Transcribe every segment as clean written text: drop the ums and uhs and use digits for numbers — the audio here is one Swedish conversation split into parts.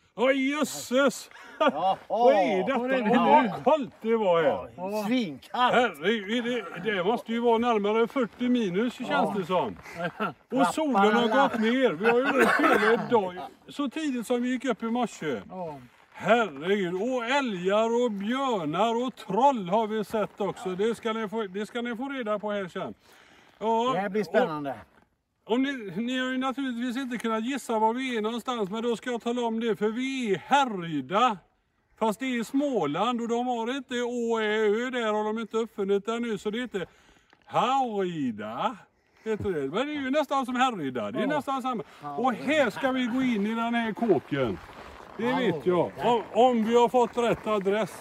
Oj, jösses! Ja, Vad är detta? Vad kallt det var här. Svinkallt. Herregud, det måste ju vara närmare 40 minus känns det som. Och solen har gått ner. Vi har ju varit hela dag. Så tidigt som vi gick upp i morse. Herregud, och älgar och björnar och troll har vi sett också. Det ska ni få reda på här sen. Ja, det här blir spännande. Och ni har ju naturligtvis inte kunnat gissa var vi är någonstans, men då ska jag tala om det, för vi är Härryda. Fast det är Småland och de har inte Ö där, har de inte uppfunnit där nu, så det är inte Härryda. Heter det. Men det är ju nästan som Härryda, det är nästan samma. Och här ska vi gå in i den här kåken. Det vet jag, om vi har fått rätt adress.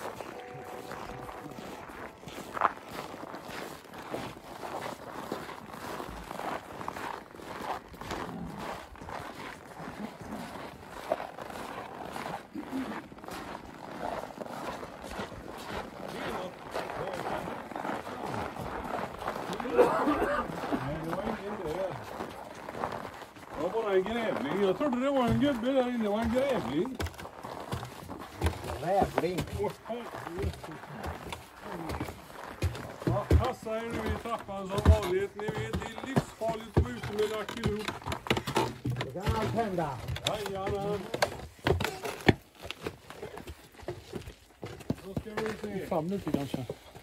En grävling. Jag trodde det var en gubbe där inne. Det var en grävling. Grävling? Ja, passa er nu i trappan som vanligt. Ni vet, det är livsfarligt att vara ute med lackgrop. Det kan allt hända. Jajamän. Då ska vi se. Fram lite kanske.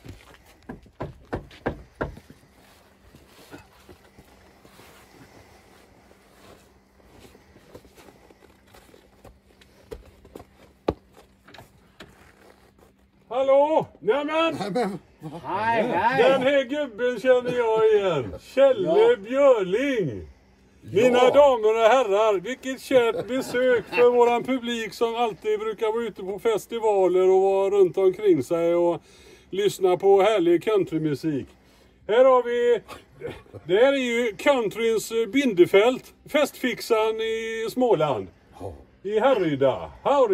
Hallå! Nämen! Hej, Den här gubben känner jag igen. Kjelle Björling. Mina damer och herrar, vilket kärt besök för våran publik som alltid brukar vara ute på festivaler och vara runt omkring sig och lyssna på härlig countrymusik. Här har vi, det här är ju countryns bindefält, festfixan i Småland. I Härryda.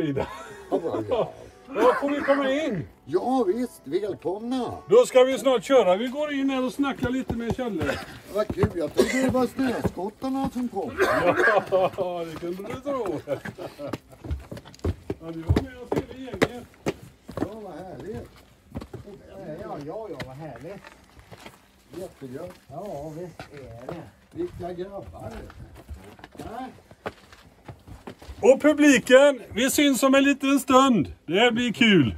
Ja, får vi komma in? Ja visst, välkomna. Då ska vi snart köra. Vi går in här och snackar lite med Kjelle. Vad kul, jag trodde det var snöskottarna som kom. Ja, det kunde du tro. Ja, du var med oss hela gänget. Ja, vad härligt. Ja, vad härligt. Jättegött. Ja, visst är det. Vilka grabbar. Ja. Och publiken, vi syns om en liten stund. Det här blir kul.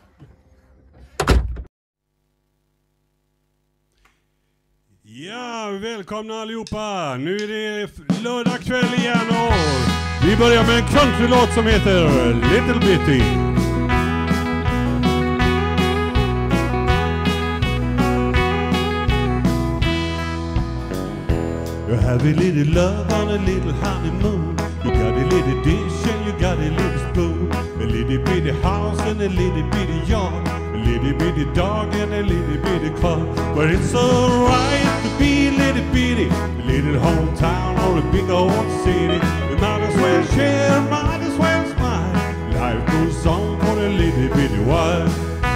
Ja, välkomna allihopa. Nu är det lördag kväll igen och vi börjar med en countrylåt som heter Little Bitty. You have a little love on a little honeymoon. You got a little dish and you got a little spoon. A little bitty house and a little bitty yard. A little bitty dog and a little bitty car. But it's alright to be a little bitty. A little hometown or a big old city. You might as well share, might as well smile. Life goes on for a little bitty while.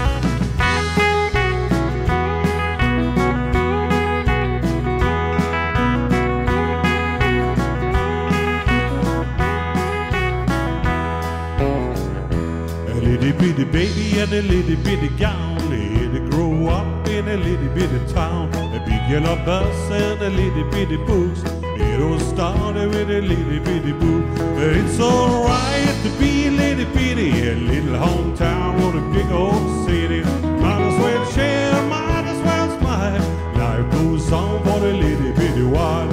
Little bitty baby and a little bitty gown. They grow up in a little bitty town. A big yellow bus and a little bitty books. It all started with a little bitty book. It's alright to be a little bitty, a little hometown or a big old city. Might as well share, might as well smile. Life goes on for a little bitty while.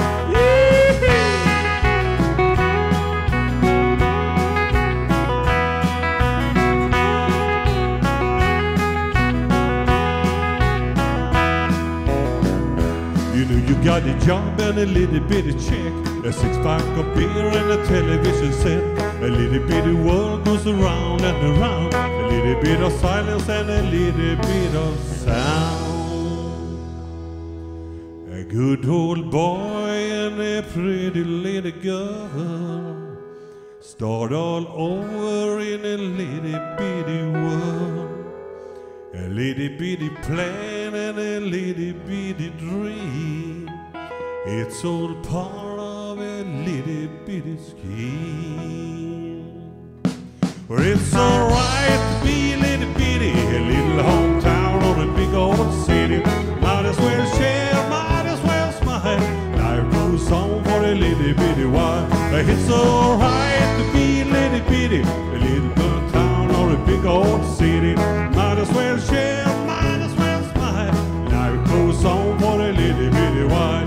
You got a job and a little bitty check, a six-pack of beer and a television set. A little bitty world goes around and around. A little bit of silence and a little bit of sound. A good old boy and a pretty little girl start all over in a little bitty world. A little bitty plan and a little bitty dream. It's all part of a little bitty scheme. For it's alright to be a little bitty, a little hometown or a big old city. Might as well share, might as well smile. Life goes on for a little bitty while. It's alright to be a little bitty, a little town or a big old city. Might as well share, might as well smile. Life goes on for a little bitty while.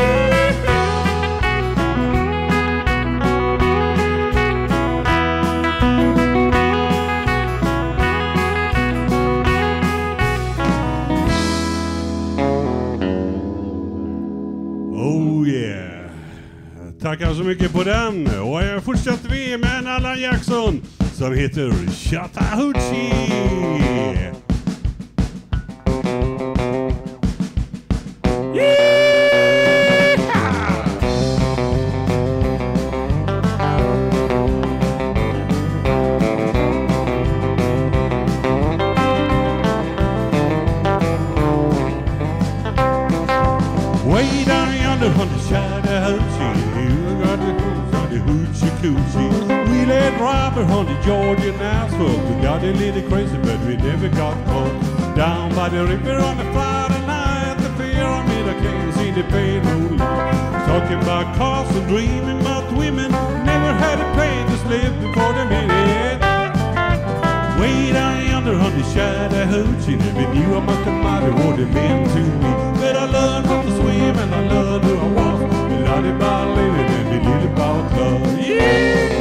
Oh yeah. Tackar så mycket på den. Och jag fortsätter vi med en Alan Jackson som heter Chattahoochee. Way down yonder on the Chattahoochee, you got the hoochie coochie. We let Robert on the Georgian asphalt. We got a little crazy, but we never got caught. Down by the river on the Friday night, the fair I mean I can't see the pain moonlight. Talking about cars and dreaming about women, never had a pain, just lived before the minute. Way down yonder on the Chattahoochee, never knew how much the mighty what it meant to me. But I learned how to swim and I learned who I was. We learned about living and we learned about love. Yeah!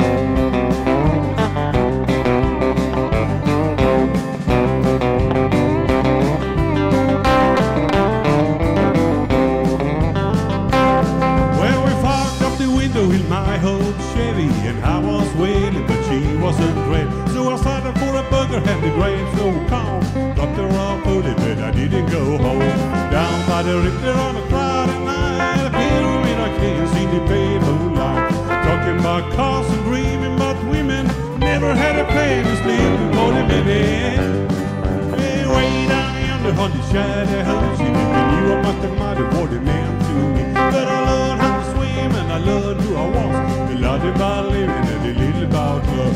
Well, we fogged up the window in my old Chevy, and I was wailing, but she wasn't ready. So I started for a burger and the grapes no calm. Dropped her off early, but I didn't go home. Down by the river on a Friday night, a pyramid I can't see the pale moonlight. Talking about cars and dreaming about women, never had a plan to sleep before the minute. Hey, way down yonder on the Chattahoochee, never knew how much the mighty what it meant to me. But I learned how to swim and I learned who I was. A lot about living and a little about love.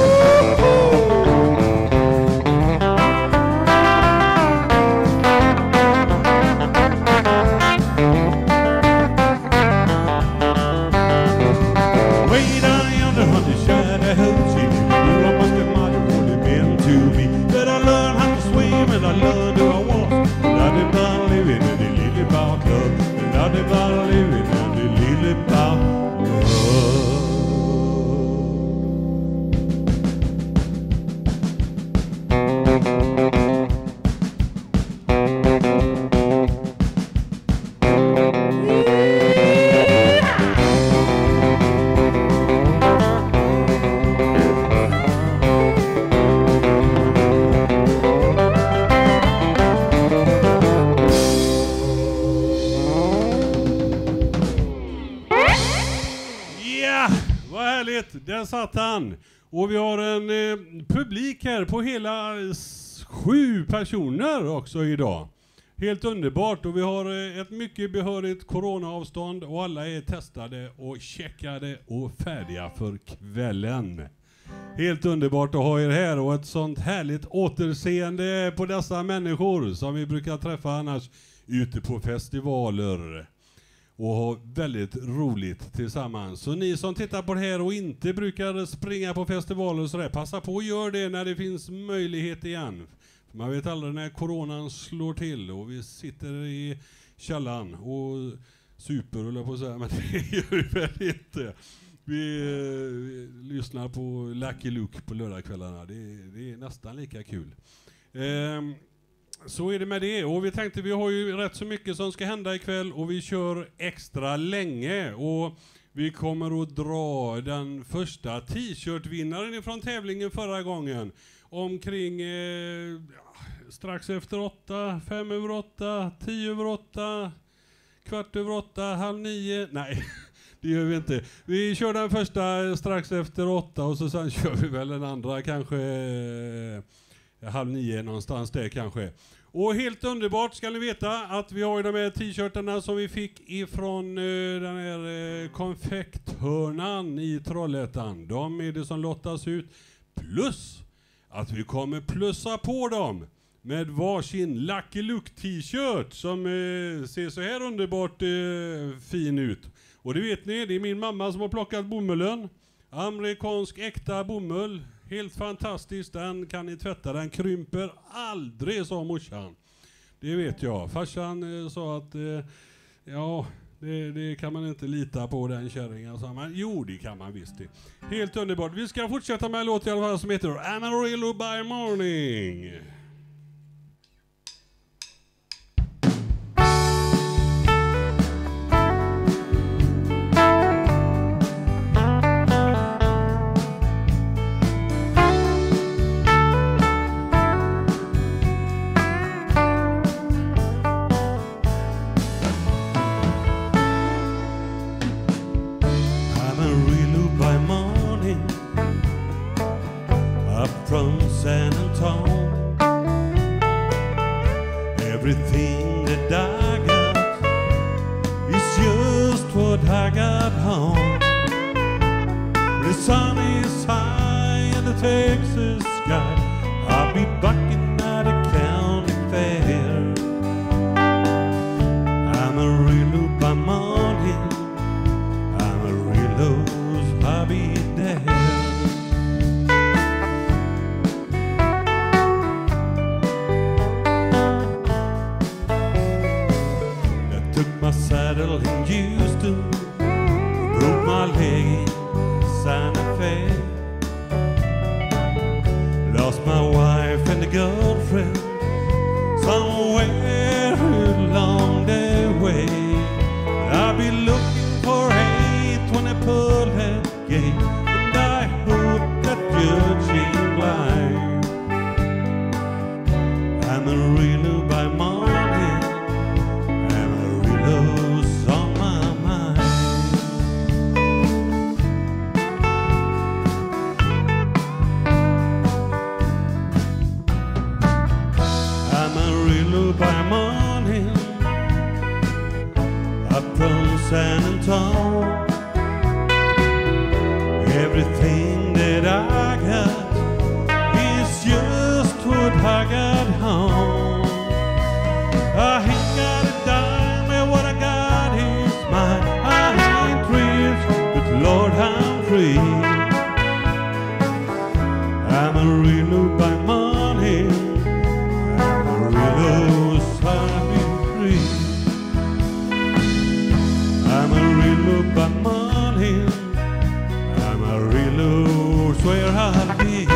Way down yonder on the Chattahoochee, never knew how much the mighty what it meant to me. But I learned how to swim and I learned who I was. A lot about living and a little about love. A lot about living and a little about love. Ja, vad härligt. Där satt han. Och vi har en publik här på hela 7 personer också idag. Helt underbart, och vi har ett mycket behörigt coronaavstånd och alla är testade och checkade och färdiga för kvällen. Helt underbart att ha er här och ett sånt härligt återseende på dessa människor som vi brukar träffa annars ute på festivaler och ha väldigt roligt tillsammans. Så ni som tittar på det här och inte brukar springa på festivaler och sådär, passa på att göra det när det finns möjlighet igen. Man vet aldrig när coronan slår till och vi sitter i källaren och super, eller på att säga, men det gör vi väl inte. Vi lyssnar på Lucky Luke på lördagskvällarna. Det är nästan lika kul. Så är det med det. Och vi tänkte, vi har ju rätt så mycket som ska hända ikväll och vi kör extra länge. Och vi kommer att dra den första t-shirt-vinnaren från tävlingen förra gången. Omkring strax efter 8, 5 över 8, 10 över 8, kvart över 8, halv 9. Nej, det gör vi inte. Vi kör den första strax efter 8 och så sen kör vi väl den andra kanske halv 9 någonstans där kanske. Och helt underbart ska ni veta att vi har ju de här t-shirtarna som vi fick ifrån den här konfekthörnan i Trollhättan. De är det som lottas ut Plus att vi kommer plussa på dem med varsin Lucky Luke t-shirt som ser så här underbart fin ut. Och det vet ni, det är min mamma som har plockat bomullen. Amerikansk äkta bomull. Helt fantastiskt, den kan ni tvätta, den krymper aldrig, sa morsan. Det vet jag. Farsan sa att ja, det kan man inte lita på, den kärringen. Men jo, det kan man visst det. Helt underbart. Vi ska fortsätta med en låt i alla fall som heter Amarillo by Morning. From San Antonio, everything that I got is just what I got home. The sun is high in the Texas sky. I'll be bucking at a county fair. Amarillo by morning, Amarillo's hobby there. My saddle in Houston, broke my leg in Santa Fe. Lost my wife and a girlfriend somewhere along the way. I'll be looking for hate when I pull that gate, and I hope that judge ain't blind. Amarillo by morning, Amarillo's on my mind. Amarillo by morning, up from San Antonio. Everything that I got is just what I got home. I ain't got a dime, and what I got is mine. I ain't rich, but Lord, I'm free. Amarillo by morning, Amarillo's I'm free. Amarillo by morning, Amarillo's where I'll be.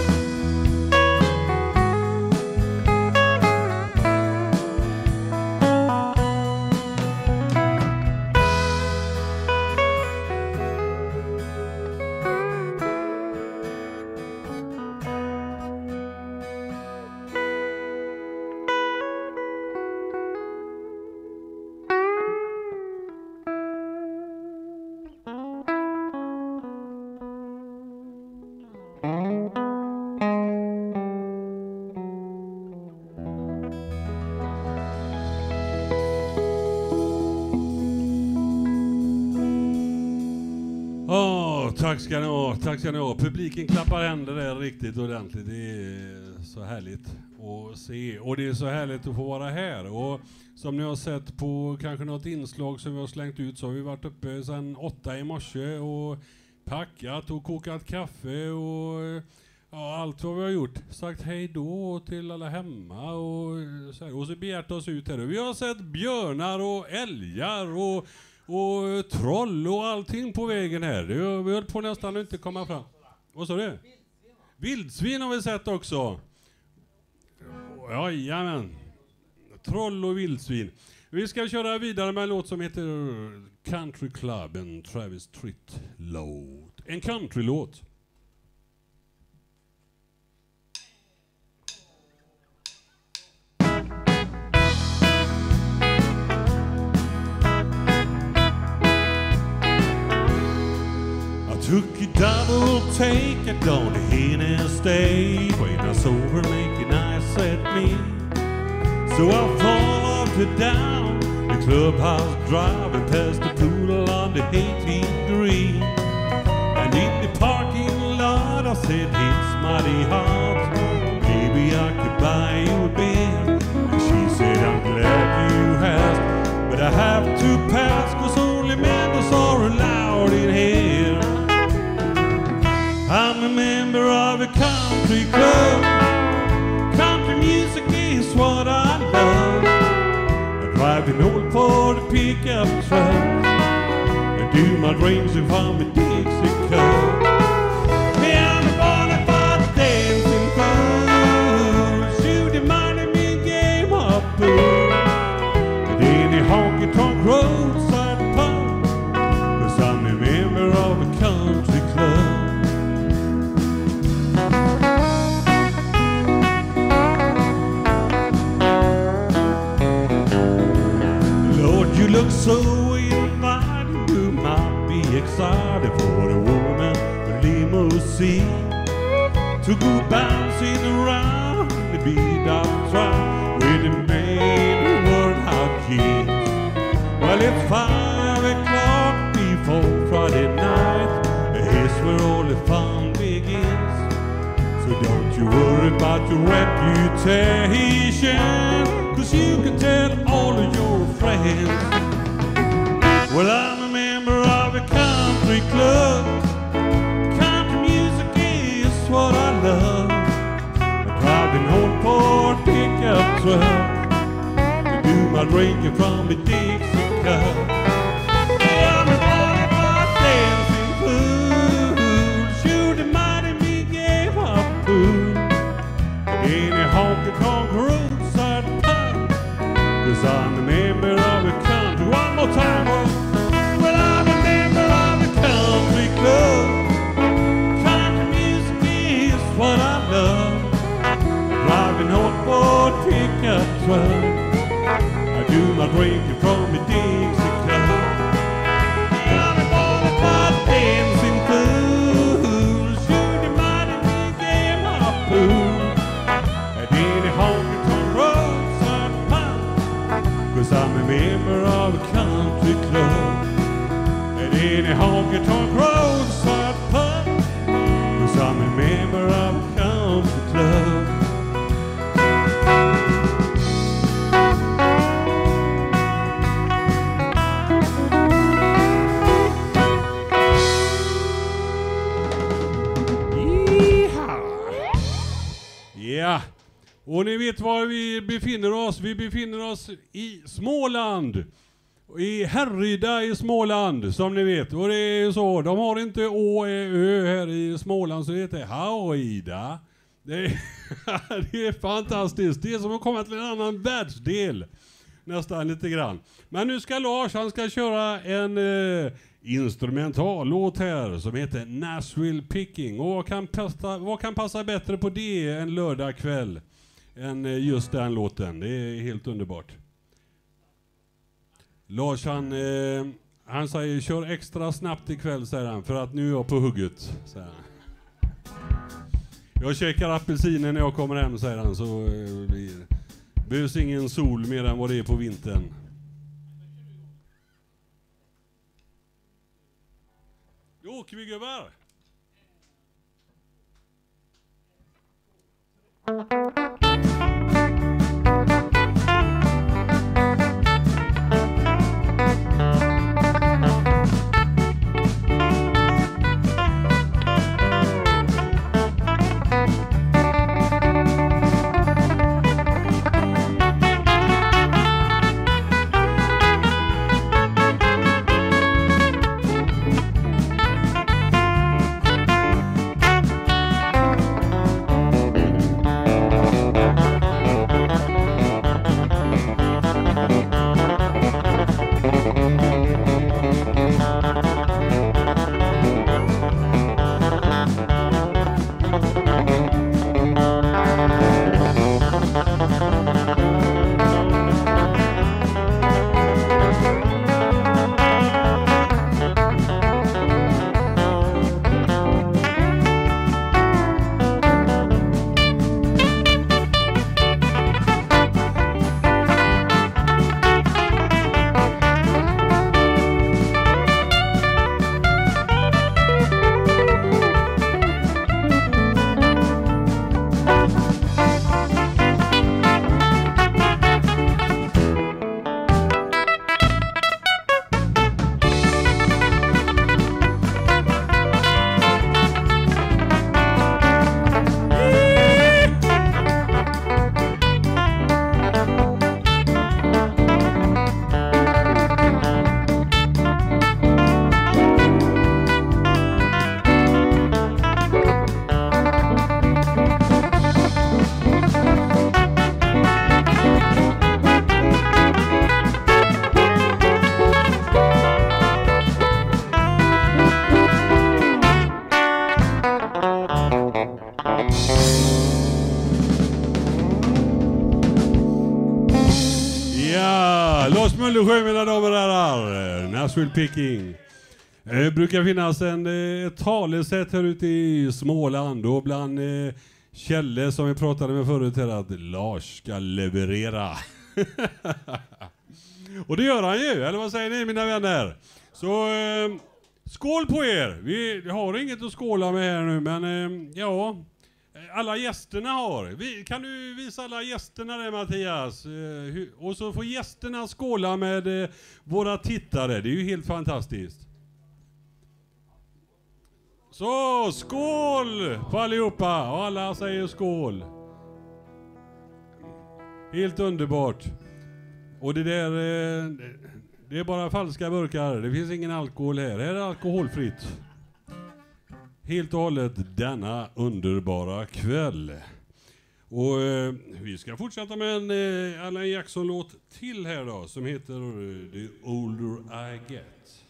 Tack ska ni ha, tack ska ni ha. Publiken klappar händer där riktigt ordentligt. Det är så härligt att se. Och det är så härligt att få vara här. Och som ni har sett på kanske något inslag som vi har slängt ut, så har vi varit uppe sedan 8 i morse och packat och kokat kaffe och ja, allt vad vi har gjort. Sagt hej då till alla hemma och så begärt oss ut här. Vi har sett björnar och älgar och troll och allting på vägen här. Vi höll på nästan inte komma fram. Vad sa du? Vildsvin har vi sett också. Jajamän. Troll och vildsvin. Vi ska köra vidare med en låt som heter Country Club, en Travis Tritt-låt. En countrylåt. Took a double take it on the interstate when I saw her making eyes at me. So I followed her down the clubhouse drive and past the pool on the 18th green. And in the parking lot I said it's mighty hard. Maybe I could buy you a beer. And she said, I'm glad you asked, but I have to pass, 'cause only members are allowed in here. I'm a member of a country club. Country music is what I love. I drive an old Ford pickup truck and do my dreams from a Dixie cup. Yeah, I'm a bona fide dancing fool. Shoot the money me game of pool. And any honky-tonk roadside pub, 'cause I'm a member of a country club. You look so inviting, you might be excited for a woman with limousine to go bouncing around the beat-up track with a man who wore out jeans. Well, it's 5 o'clock before Friday night, here's where all the fun begins. So don't you worry about your reputation, 'cause you can tell all of your friends. Well, I'm a member of a country club. Country music is what I love. I drive an old Ford pickup truck to do my drinking from a Dixie cup. Hey, I'm a bona fide dancing fool. Shoot the mighty me gave up fool. Any honky-tonk roadside pub, 'cause I'm a member of a country. One more time, boys. Well, I'm a member of a country club. Country music is what I love. Driving old Ford pickup truck, I do my drinking from a Dixie cup. I'm a bona fide dancing fool. Shoot the mighty me game of pool. At any honky-tonk roadside pub, 'cause I'm a member of a country club. At any honky-tonk roadside pub, 'cause I'm a member of a country club. Ja, och ni vet var vi befinner oss. Vi befinner oss i Småland. I Härryda i Småland, som ni vet. Och det är ju så, de har inte å, ö här i Småland, så det heter Härryda. Det är fantastiskt. Det är som att komma till en annan världsdel. Nästan lite grann. Men nu ska Lars, han ska köra en instrumentallåt här som heter Nashville Picking. Och vad kan passa bättre på det en lördag kväll än just den låten? Det är helt underbart. Lars han säger kör extra snabbt ikväll, säger han, för att nu är jag på hugget, säger han. Jag käkar apelsiner när jag kommer hem, säger han, så behövs ingen sol mer än vad det är på vintern. Då åker vi, gubbar. Ja, Lars Möllersjö mina damer och herrar. Nashville Picking. Brukar finnas ett talesätt här ute i Småland och bland Kjelle som vi pratade med förut här att Lars ska leverera. Och det gör han ju, eller vad säger ni mina vänner? Så skål på er! Vi har inget att skåla med här nu, men ja, alla gästerna har. Kan du visa alla gästerna där, Mattias? Och så får gästerna skåla med våra tittare, det är ju helt fantastiskt. Så, skål på allihopa! Och alla säger skål. Helt underbart. Och det där, det är bara falska burkar. Det finns ingen alkohol här. Här är alkoholfritt. Helt och hållet denna underbara kväll. Och vi ska fortsätta med en Alan Jackson-låt till här då, som heter The Older I Get.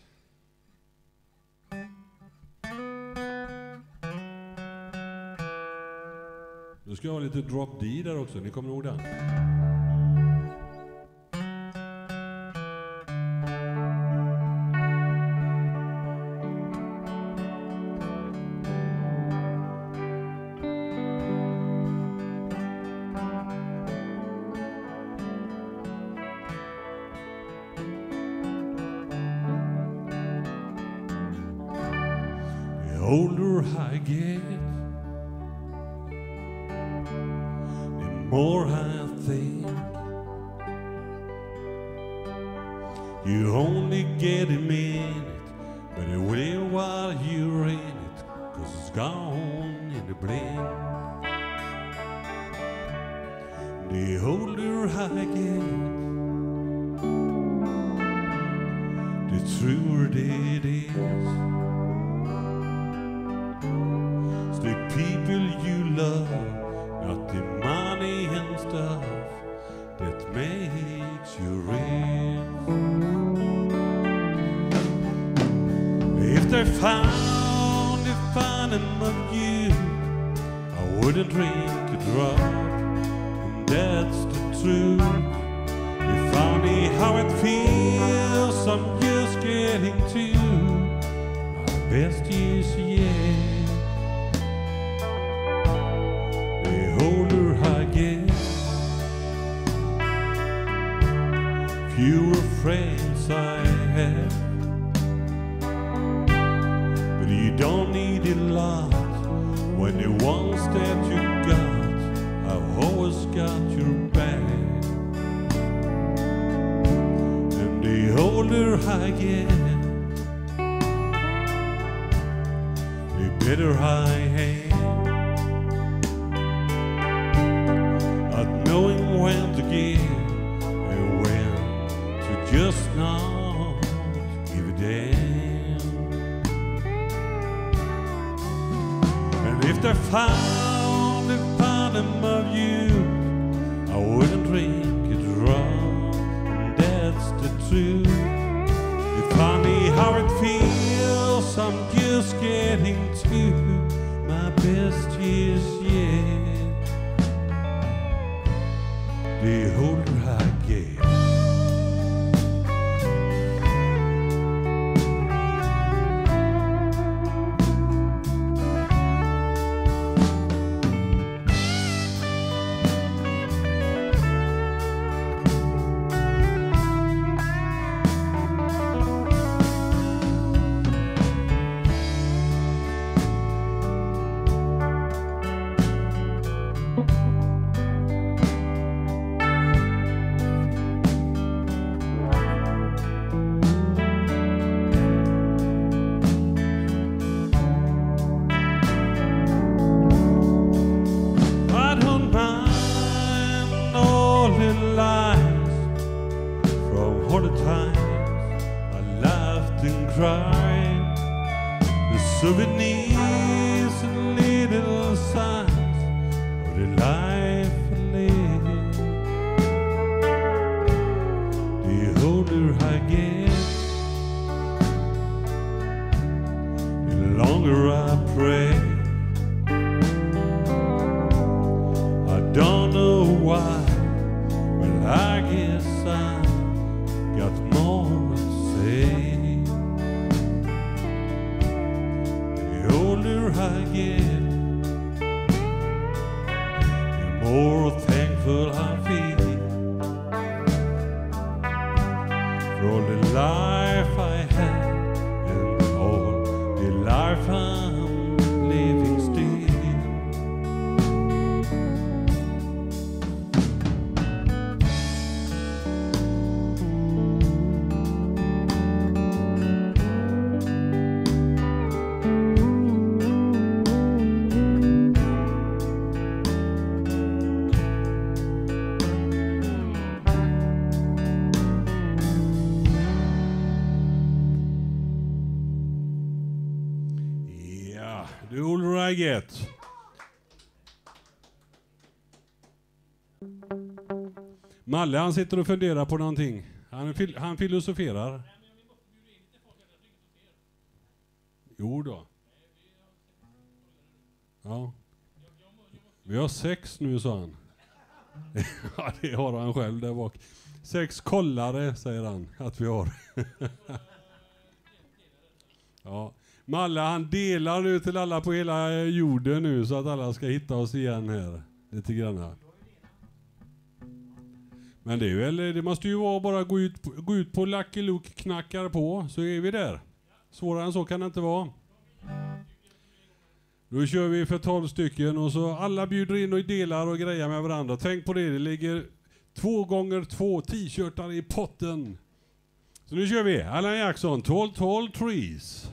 Nu ska jag ha lite drop D där också, ni kommer ihåg den? The older I get, more I think you only get a minute, but it will while you're in it, 'cause it's gone in a blink. The older I get, the truer it is. It's the people you love, not the money and stuff that makes you rich. If they found the phantom of you, I wouldn't drink a drop, and that's the truth. If only how it feels, I'm just getting to my best years yet. Fewer friends I have, but you don't need a lot when the ones that you got have always got your back. And the older I get, the better I am at knowing when to give and when to just not give a damn. And if they found the bottom of you, I wouldn't drink a drop, and that's the truth. It's funny how it feels, I'm just getting to my best years yet. The older I get. Souvenirs and little signs of the life I live. The older I get, the longer I pray. I don't know why, but I guess I more thankful I feel for all the life I had and all the life I'm living still. The older I get. Malle, han sitter och funderar på någonting. Han filosoferar. Jo då. Ja. Vi har 6 nu, sa han. Ja, det har han själv där bak. 6 kollare, säger han att vi har. Ja. Malle, han delar nu till alla på hela jorden nu så att alla ska hitta oss igen här. Lite grann. Men det är väl, det måste ju vara bara gå ut på Lucky Luke, knackar på, så är vi där. Svårare än så kan det inte vara. Då kör vi för 12 stycken och så alla bjuder in och delar och grejer med varandra. Tänk på det ligger 2x2 t-shirtar i potten. Så nu kör vi. Alan Jackson, Tall Tall Trees.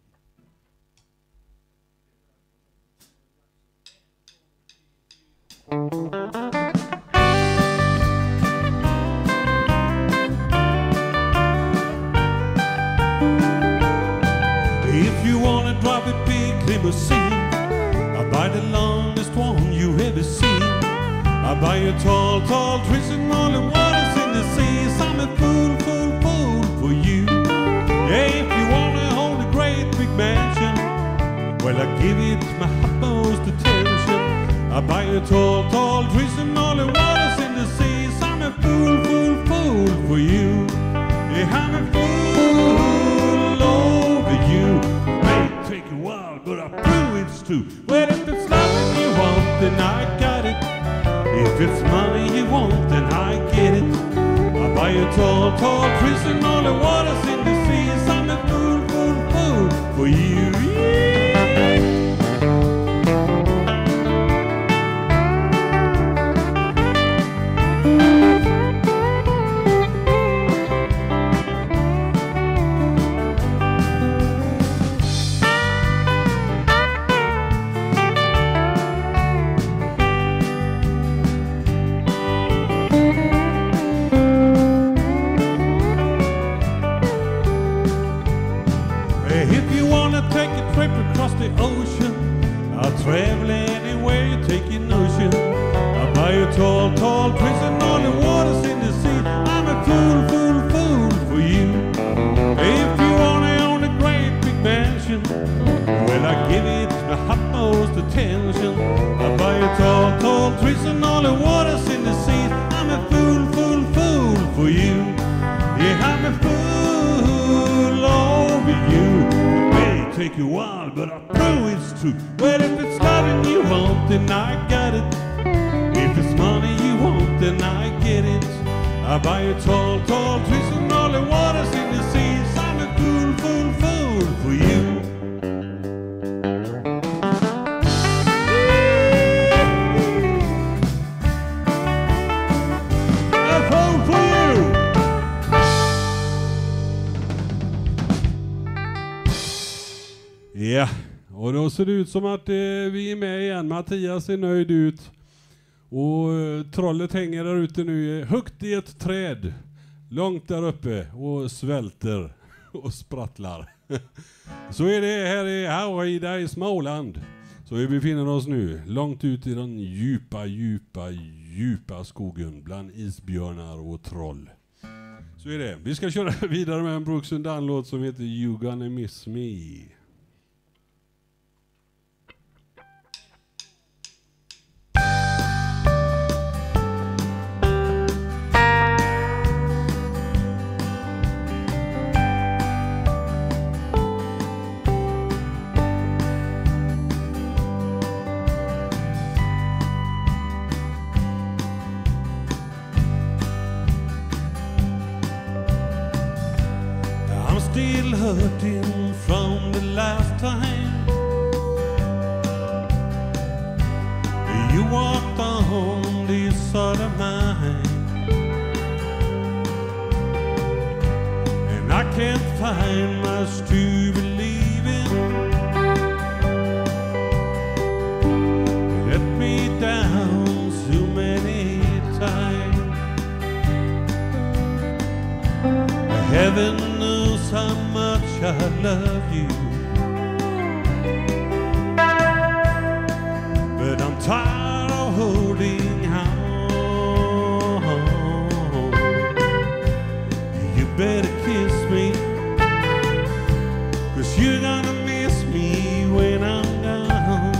If you wanna drive a big limousine, I'll buy the longest one you ever seen. I'll buy you tall, tall trees and all the waters in the seas. I'm a fool, fool, fool for you. Yeah, if you wanna hold a great big mansion, well, I give it my utmost attention. I'll buy you tall, tall trees and all the waters in the seas. I'm a fool, fool, fool for you. Yeah, I'm a fool over you. May take a while, but I prove it's true. Well, if it's love you want, then I got it. If it's money you want, then I get it. I'll buy you tall, tall trees and all the waters in the seas. I'm a fool, fool, fool for you. Yeah. Across the ocean, I'll travel anywhere you take your notion. I'll buy you tall, tall trees and all the waters in the sea. I'm a fool, fool, fool for you. If you wanna own a great big mansion, well, I give it the utmost attention. I'll buy you tall, tall trees and all the waters in the sea. I'm a fool, fool, fool for you. Yeah, I'm a fool over you. Take a while, but I know it's true. Well, if it's loving you want, then I got it. If it's money you want, then I get it. I buy you tall, tall trees and all the waters in the seas. I'm a fool, fool, fool for you. A fool for you. Ja, och då ser det ut som att vi är med igen. Mattias är nöjd ut. Och trollet hänger där ute nu högt i ett träd. Långt där uppe och svälter och sprattlar. Så är det här i Hawaii i Småland. Så vi befinner oss nu långt ut i den djupa, djupa, djupa skogen bland isbjörnar och troll. Så är det. Vi ska köra vidare med en Brooks and Dunn-låt som heter You Gonna Miss Me. hurting from the last time you walked on this side of mine, and I can't find much to believe in. You let me down so many times. Heaven knows how much I love you, but I'm tired of holding on. You better kiss me, 'cause you're gonna miss me when I'm gone.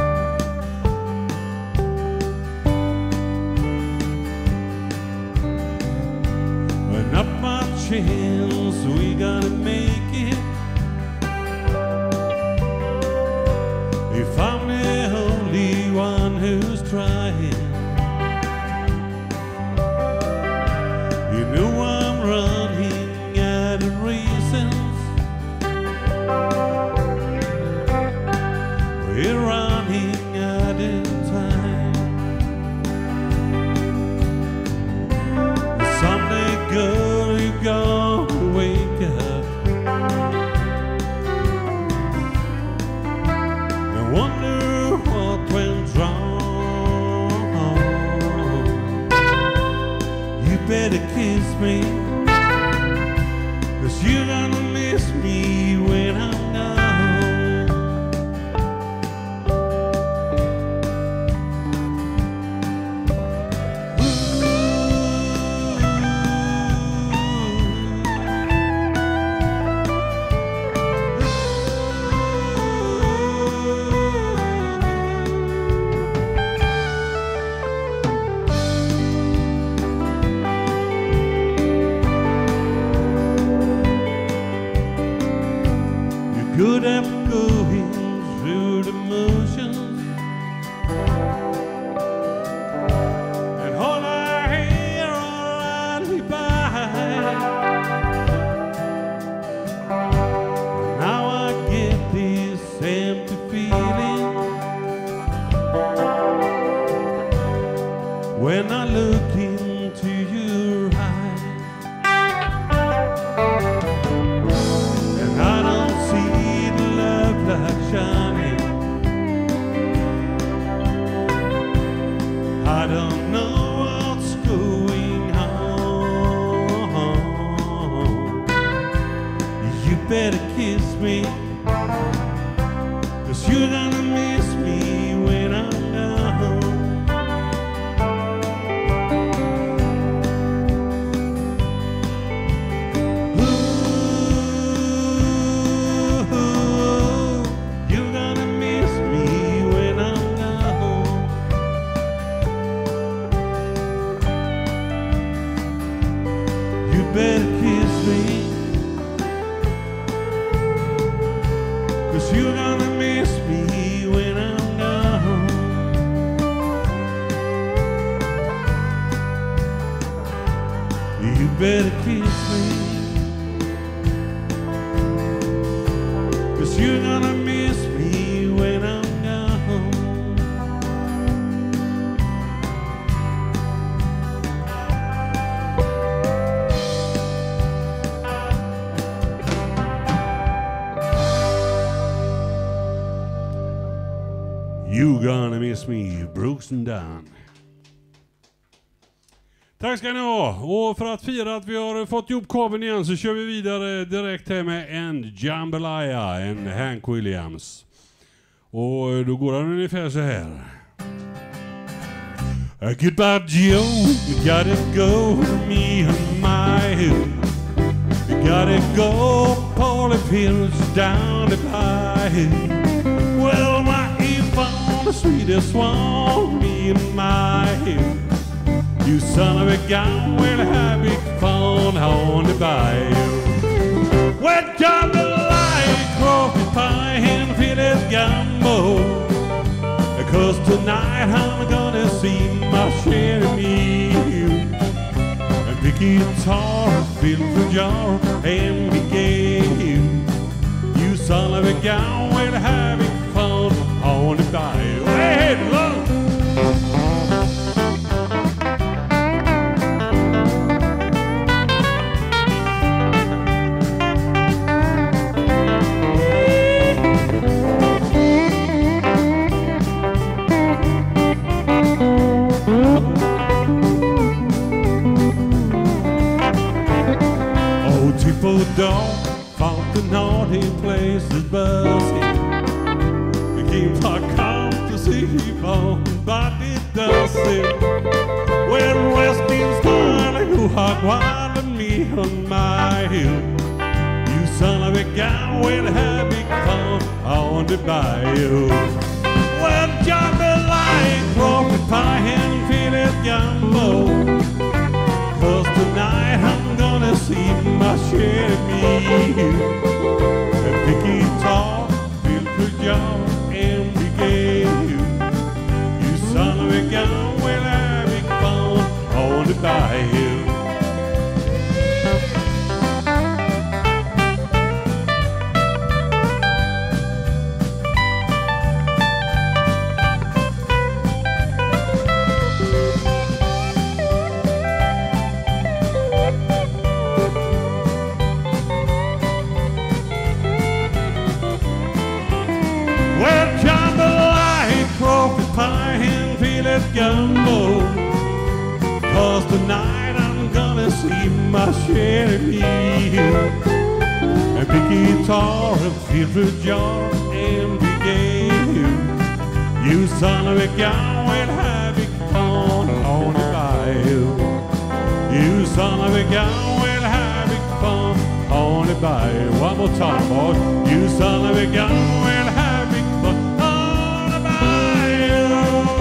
When up my chance, we gotta make it. If I'm the only one who's trying, you know I'm running out of reasons. We're running out of time. Someday, girl, you're gonna wake up and wonder what went wrong. You better kiss me, 'cause you're gonna miss me when I'm gone. Good at going through the motions, and all I hear all I by. Now I get this empty feeling when I look into your eyes. Shining. I don't know what's going on. You better kiss me, 'cause you're gonna miss me when I'm gone. You better kiss me, 'cause you're gonna miss me when I'm gone. You better kiss me, 'cause you're gonna miss me when I'm gone. You gonna miss me, Bruce and Dunn. Tack ska ni ha. Och för att fira att vi har fått ihop kabeln igen så kör vi vidare direkt här med en Jambalaya, en Hank Williams. Och då går den ungefär så här. Goodbye Joe, you gotta go to me and my hill. You gotta go, Paulie Pierce down the pie. Well, my on the sweetest one, me and my hill. You son of a gun, we'll have big fun on the bayou. Wet jambalaya, crawfish pie, and filet gumbo. 'Cause tonight I'm gonna see my share of meal. And pick guitar, fill the jar, and be gay. of a gun, we're having fun on the bayou. Hey, love! People don't found the naughty places buzzing. The games I come to see people, but it doesn't. When resting starting who hot wild me on my hill. You son of a gun, we'll have big fun on the bayou. Well, jump like broken pie and feel it gumbo. 'Cause tonight I'm gonna see my share of me. A big guitar, feel for joy and regale you. You son of a gun, we'll have big fun on the bayou. Gumbo, 'cause tonight I'm gonna see my share of you. A big guitar, a filter jar, and regale you. You son of a gun, we'll have it fun on the bayou. You son of a gun, we'll have it fun on the bayou. One more time, boy. You son of a gun, we'll have it fun on the bayou.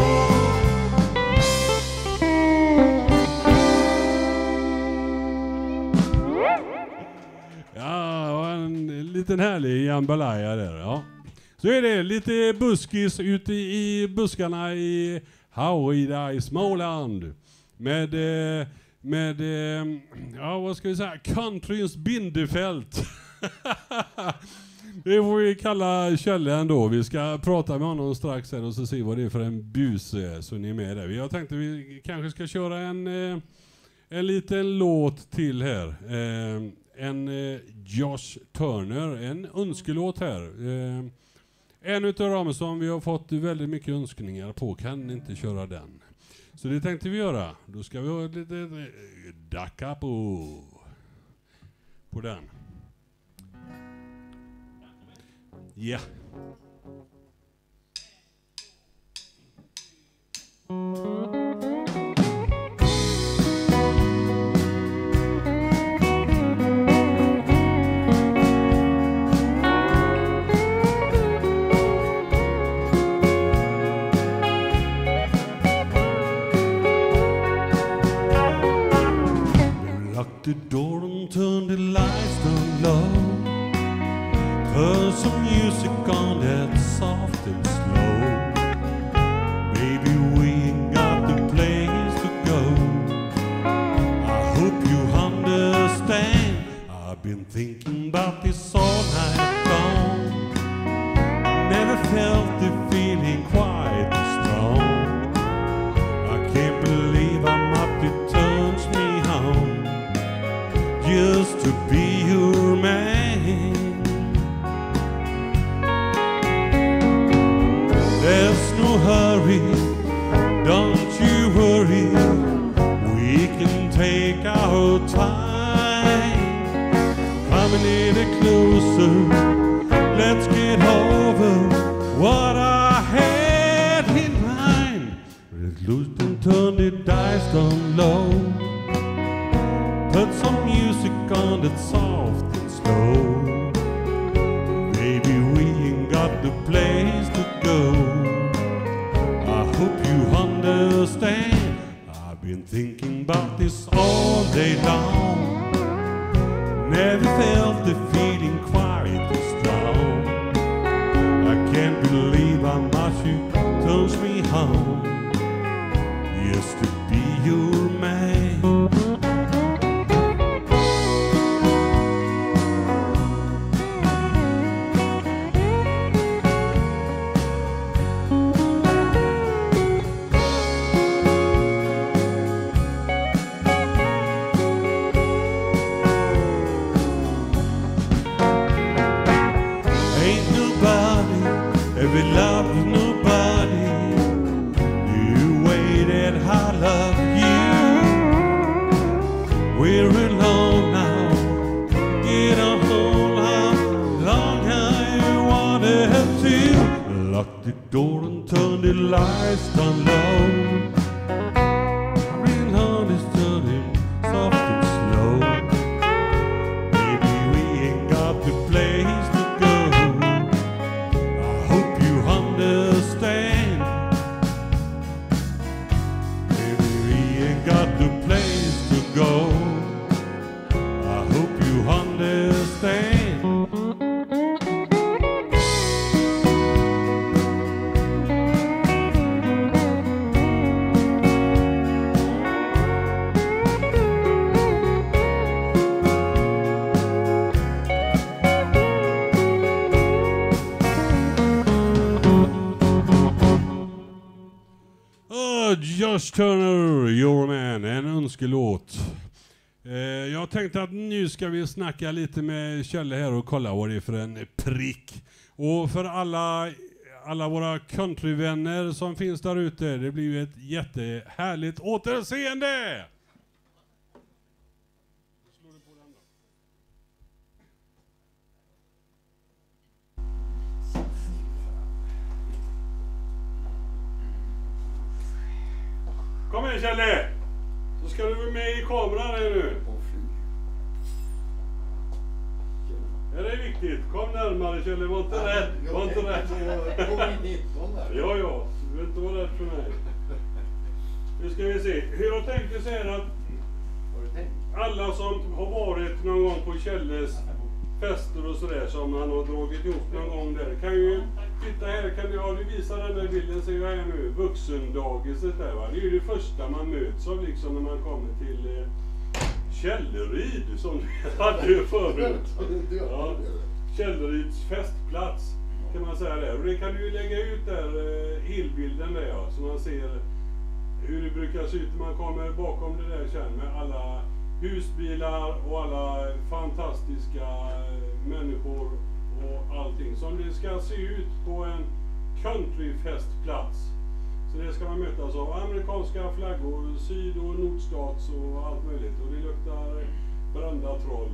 Liten härlig jambalaya där, ja. Så är det lite buskis ute i buskarna i Haurida i Småland. Med ja, vad ska vi säga, countryns bindefält. Det får vi kalla Kjelle ändå. Vi ska prata med honom strax här och så se vad det är för en buse, så ni är med där. Jag tänkte vi kanske ska köra en liten låt till här. En Josh Turner, en önskelåt här. En utav dem som vi har fått väldigt mycket önskningar på, kan inte köra den. Så det tänkte vi göra. Då ska vi ha lite Da Capo på den. Ja. The door and turn the lights down low. Put some music on that's soft and slow. Baby, we ain't got the place to go. I hope you understand. I've been thinking about this all night long. Never felt the feeling quite this strong. I can't believe I'm up, it turns me on. Just to be your man. There's no hurry, don't you worry. We can take our time. Come a little closer, let's get over what I had in mind. Let loose and turn the dice down low. Put some music on that's soft and slow. Baby, we ain't got the place to go. I hope you understand. I've been thinking about this all day long. Never felt the feeling quite this strong. I can't believe how much it turns me on. Just to be your man. love you. We're alone now. Get a hold how long I wanted to. Lock the door and turn the lights down low. Real hard is turning soft and slow. Maybe we ain't got the place to go. I hope you understand. Maybe we ain't got the place to go. I hope you understand. Josh Turner, Your Man, en önskelåt. Jag tänkte att nu ska vi snacka lite med Kjelle här och kolla vad det är för en prick. Och för alla våra countryvänner som finns där ute, det blir ett jättehärligt återseende! Kom igen Kjelle! Så ska du vara med i kameran här nu. Är det viktigt? Kom närmare Kjelle, var inte rädd. Var inte rädd. Ja, du vet inte vara rädd för mig. Nu ska vi se. Jag tänkte säga att alla som har varit någon gång på Kjelles fester och sådär som han har dragit ihop någon gång där kan ju titta här, du visar den där bilden, ser jag här nu, vuxendagiset där va. Det är ju det första man möts av liksom när man kommer till Källeryd som vi hade ju förut. Ja, Källeryds festplats kan man säga där. Och det kan du ju lägga ut där, hillbilden där ja, så man ser hur det brukar se ut när man kommer bakom det där sen med alla husbilar och alla fantastiska människor och allting som det ska se ut på en countryfestplats. Så det ska man mötas av amerikanska flaggor, syd- och nordstats och allt möjligt. Och det luktar brända troll.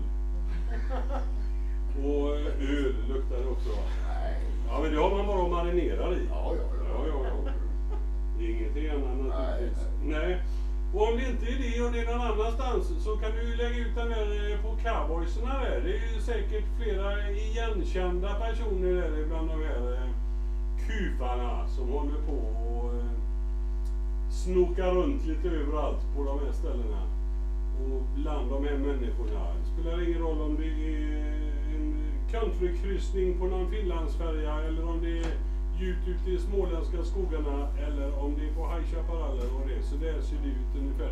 Och öl luktar det också. Ja, men det har man bara marinerar i. Ja. Ingenting annat naturligtvis. Nej. Och om det inte är det och det är någon annanstans så kan du ju lägga ut den där på cowboysarna där. Det är ju säkert flera igenkända personer där bland de här kufarna som håller på och snokar runt lite överallt på de här ställena. Och bland de här människorna. Det spelar ingen roll om det är en countrykryssning på någon Finlandsfärja eller om det är djupt ute i småländska skogarna eller om det är på High Chaparral och det. Så där ser det ut ungefär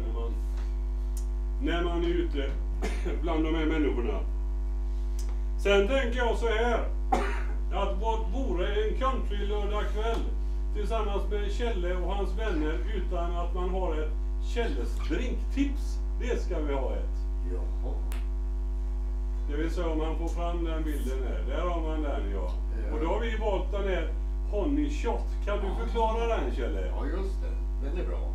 när man är ute bland de här människorna. Sen tänker jag så här att vad vore en country lördagkväll tillsammans med Kjelle och hans vänner utan att man har ett Kjelles drinktips. Det ska vi ha ett. Jaha. Det vill säga om man får fram den bilden här. Där har man den ja. Och då har vi valt den här Honey Shot. Kan du förklara den Kjelle? Ja just det, den är bra.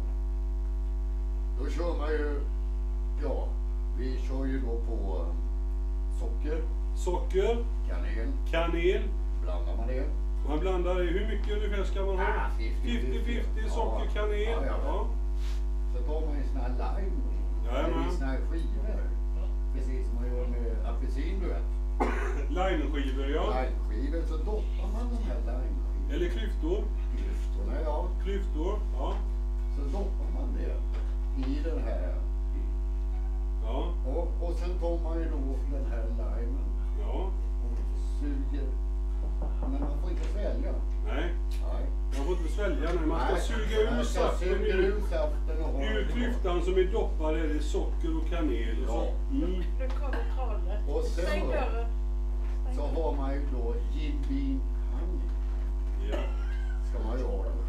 Då kör man ju, vi kör ju då på socker, kanel. Blandar man det. Man blandar det. Hur mycket ungefär ska man ha? 50-50 socker, kanel. Ja. Så tar man ju sån här lime. Jajamän. Såna här skivor. Precis som man gör med apelsin du vet. Limeskivor ja. Limeskivor, så doppar man de här limeskivor. Eller klyftor. Klyftorna ja. Klyftor, ja. Så doppar man det i den här. Ja. Och sen tar man ju då den här limen. Ja. Och suger. Men man får inte svälja. Nej. Man får inte svälja nu. Man ska suga ur saften ur klyftan som är doppad i socker och kanel. Och så. Nu kommer trollet. Och sen så har man ju då Jim Beam honey. Ja. Ska man ju ha då.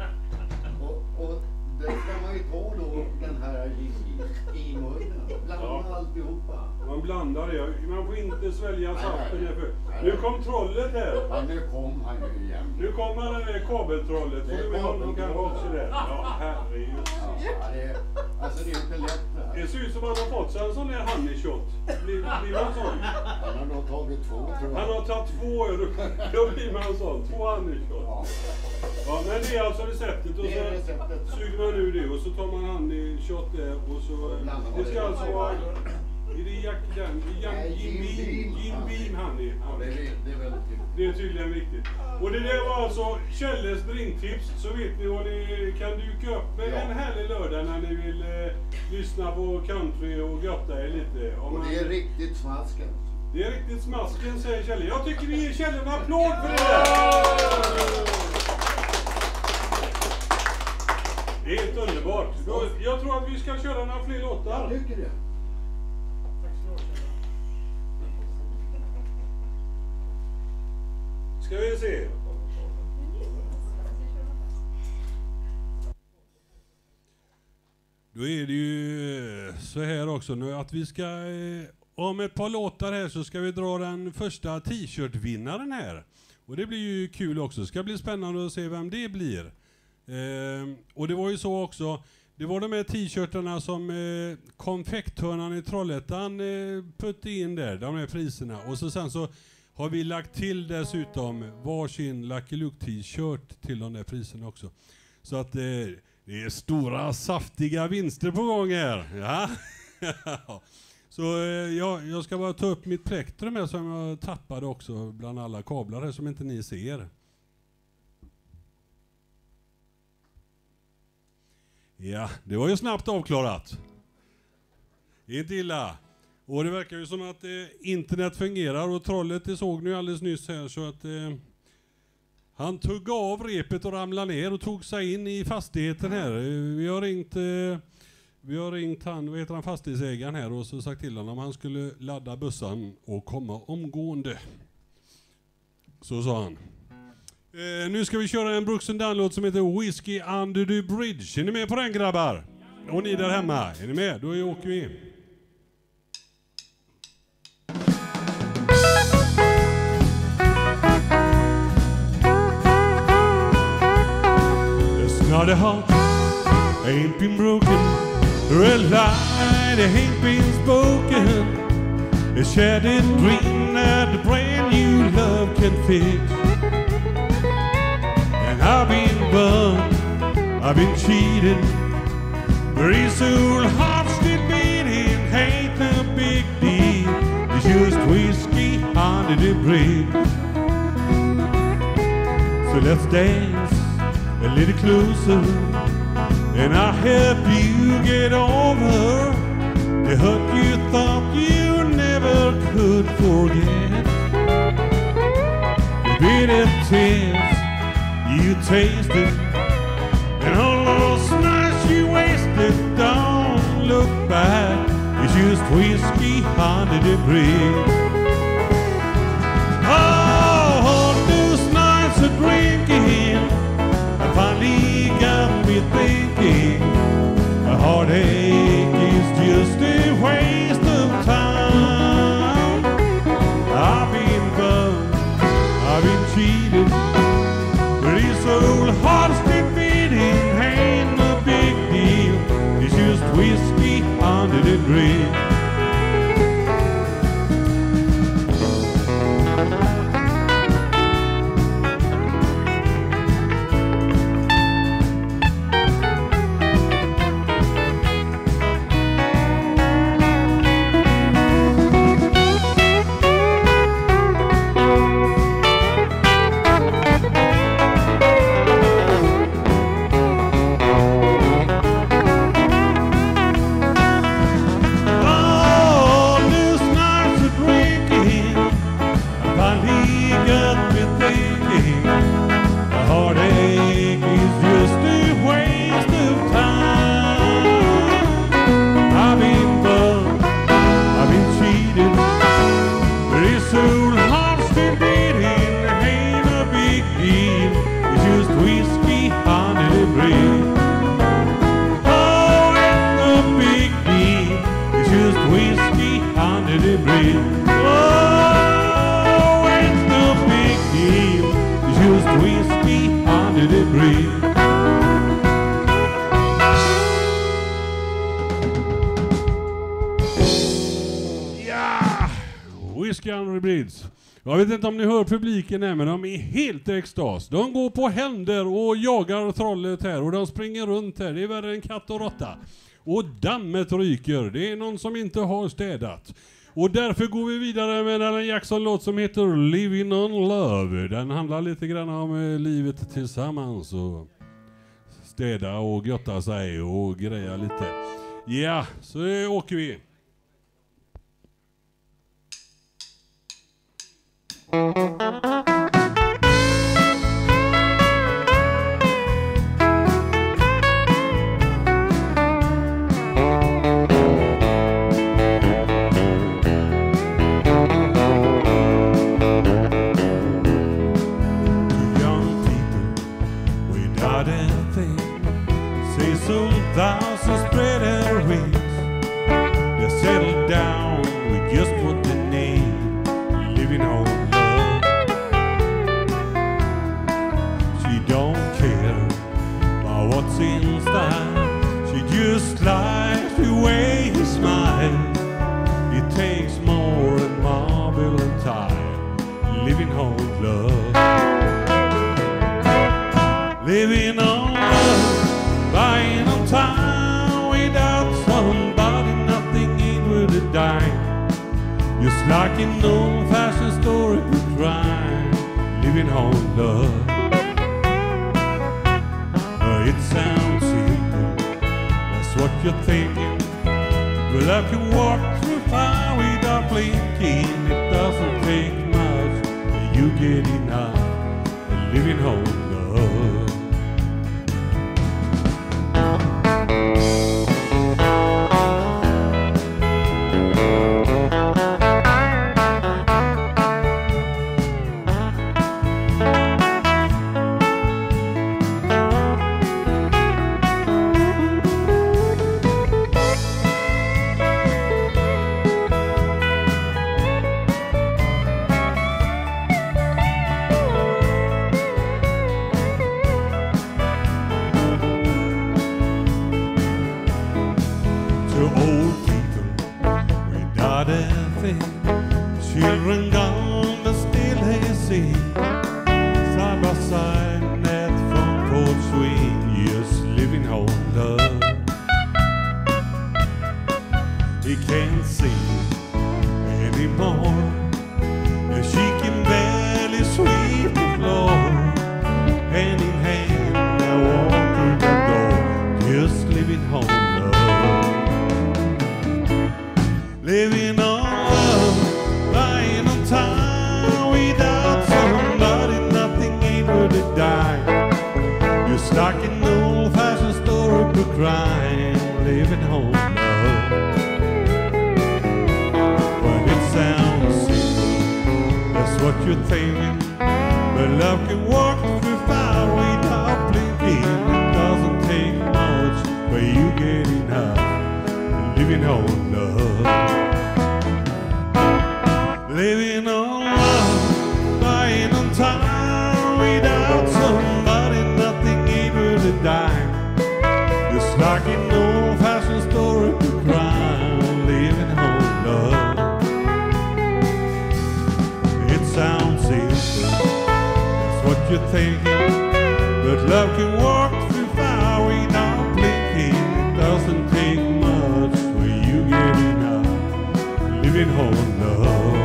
Och det ska man ju ta då den här Jim Beam i munnen. Blanda alltihopa. Man blandar det. Man får inte svälja saften. Nu kom trollet här. Ja, nu kom han ju igen. Nu kommer kabeltrollet. Får du med honom kanske också där? Ja, herregud. Ja, det Alltså det är inte lätt det här. Det ser ut som han har fått sig en sån här honey shot. Blir man sån? Han har nog tagit 2 tror jag. Han har tagit 2 öre. Då blir man sån. 2 honey shot. Ja, Ja, men det är alltså receptet. Och det är så receptet. suger man ur det och så tar man honey shot där och så... Det ska alltså vara... Är det Jim Beam honey? Ja, det är väldigt viktigt. Det är tydligen viktigt. Och det där var alltså Kjelles drinktips. Så vet ni vad ni kan dyka upp med en härlig lördag när ni vill lyssna på country och götta er lite. Och det är riktigt smasken. Det är riktigt smasken, säger Kjelle. Jag tycker vi ger Kjelle en applåd för det där. Det är helt underbart. Jag tror att vi ska köra några fler låtar. Jag tycker det. Ska vi se. Då är det ju så här också nu att vi ska om ett par låtar här så ska vi dra den första t-shirt-vinnaren här. Och det blir ju kul också. Det ska bli spännande att se vem det blir. Och det var ju så också. Det var de här t-shirtarna som konfekthörnan i Trollhättan putte in där. De här priserna. Och så sen så har vi lagt till dessutom varsin Lucky Luke t-shirt till de där priserna också. Så att det är stora saftiga vinster på gång här. Ja. Så jag ska bara ta upp mitt plektrum här som jag tappade också bland alla kablar här som inte ni ser. Ja, det var ju snabbt avklarat. Inte illa. Och det verkar ju som att internet fungerar och trollet det såg ni alldeles nyss här så att han tog av repet och ramlade ner och tog sig in i fastigheten här. Vi har ringt han, vad heter han, fastighetsägaren här och så sagt till honom att han skulle ladda bussan och komma omgående. Så sa han. Nu ska vi köra en Brooks & Dunn-låt som heter Whiskey Under the Bridge. Är ni med på den, grabbar? Och ni där hemma, är ni med? Då åker vi. It's not a heart, ain't been broken, or a lie that ain't been spoken. A shattered dream that a brand new love can fix. And I've been burned, I've been cheated. These old hearts still beating, ain't no big deal. It's just whiskey under the bridge. So let's dance a little closer, and I'll help you get over the hurt you thought you never could forget. The bitter tears you tasted, and all those nights you wasted. Don't look back, it's just whiskey under the bridge. Oh, those nights of drinking finally got me thinking a heartache is just a waste of time. I've been burned, I've been cheated, but this old heart's been beating, ain't no big deal. It's just whiskey under the bridge. Scanribrids. Jag vet inte om ni hör publiken här, men de är helt i extas. De går på händer och jagar trollet här och de springer runt här. Det är värre än katt och råtta. Och dammet ryker. Det är någon som inte har städat. Och därför går vi vidare med en Jackson-låt som heter Living on Love. Den handlar lite grann om livet tillsammans och städa och götta sig och greja lite. Ja, så åker vi. Thousands spread their wings. They settle down with just what they need. Living on love. She don't care about what's inside. She just likes the way he smiles. It takes more than marble and time. Living on love. Living on love. Buying on time without somebody, nothing ain't worth a dime. Just like an old-fashioned story with crime. Living on love. It sounds simple, that's what you're thinking. But love can walk through fire without blinking. It doesn't take much, but you get enough. Living on love. Children gone, but still they sing side by side in that front porch swing. Just living on love. He can't see anymore, and she can barely sweep the floor. Hand in hand, I walk through the door. Just living on love. Living on time without somebody, nothing ain't worth a dime. You're stuck in an old-fashioned storybook crime, living home love. But it sounds simple, that's what you're thinking. But love can walk through fire without blinking. It doesn't take much, but you get enough. Living home love. Living on love, buying on time without somebody, nothing ain't worth a dime. Just like an old-fashioned story to crime, living on love. It sounds simple, that's what you're thinking. But love can walk through fire without blinking. It doesn't take much when you get enough. Living on love.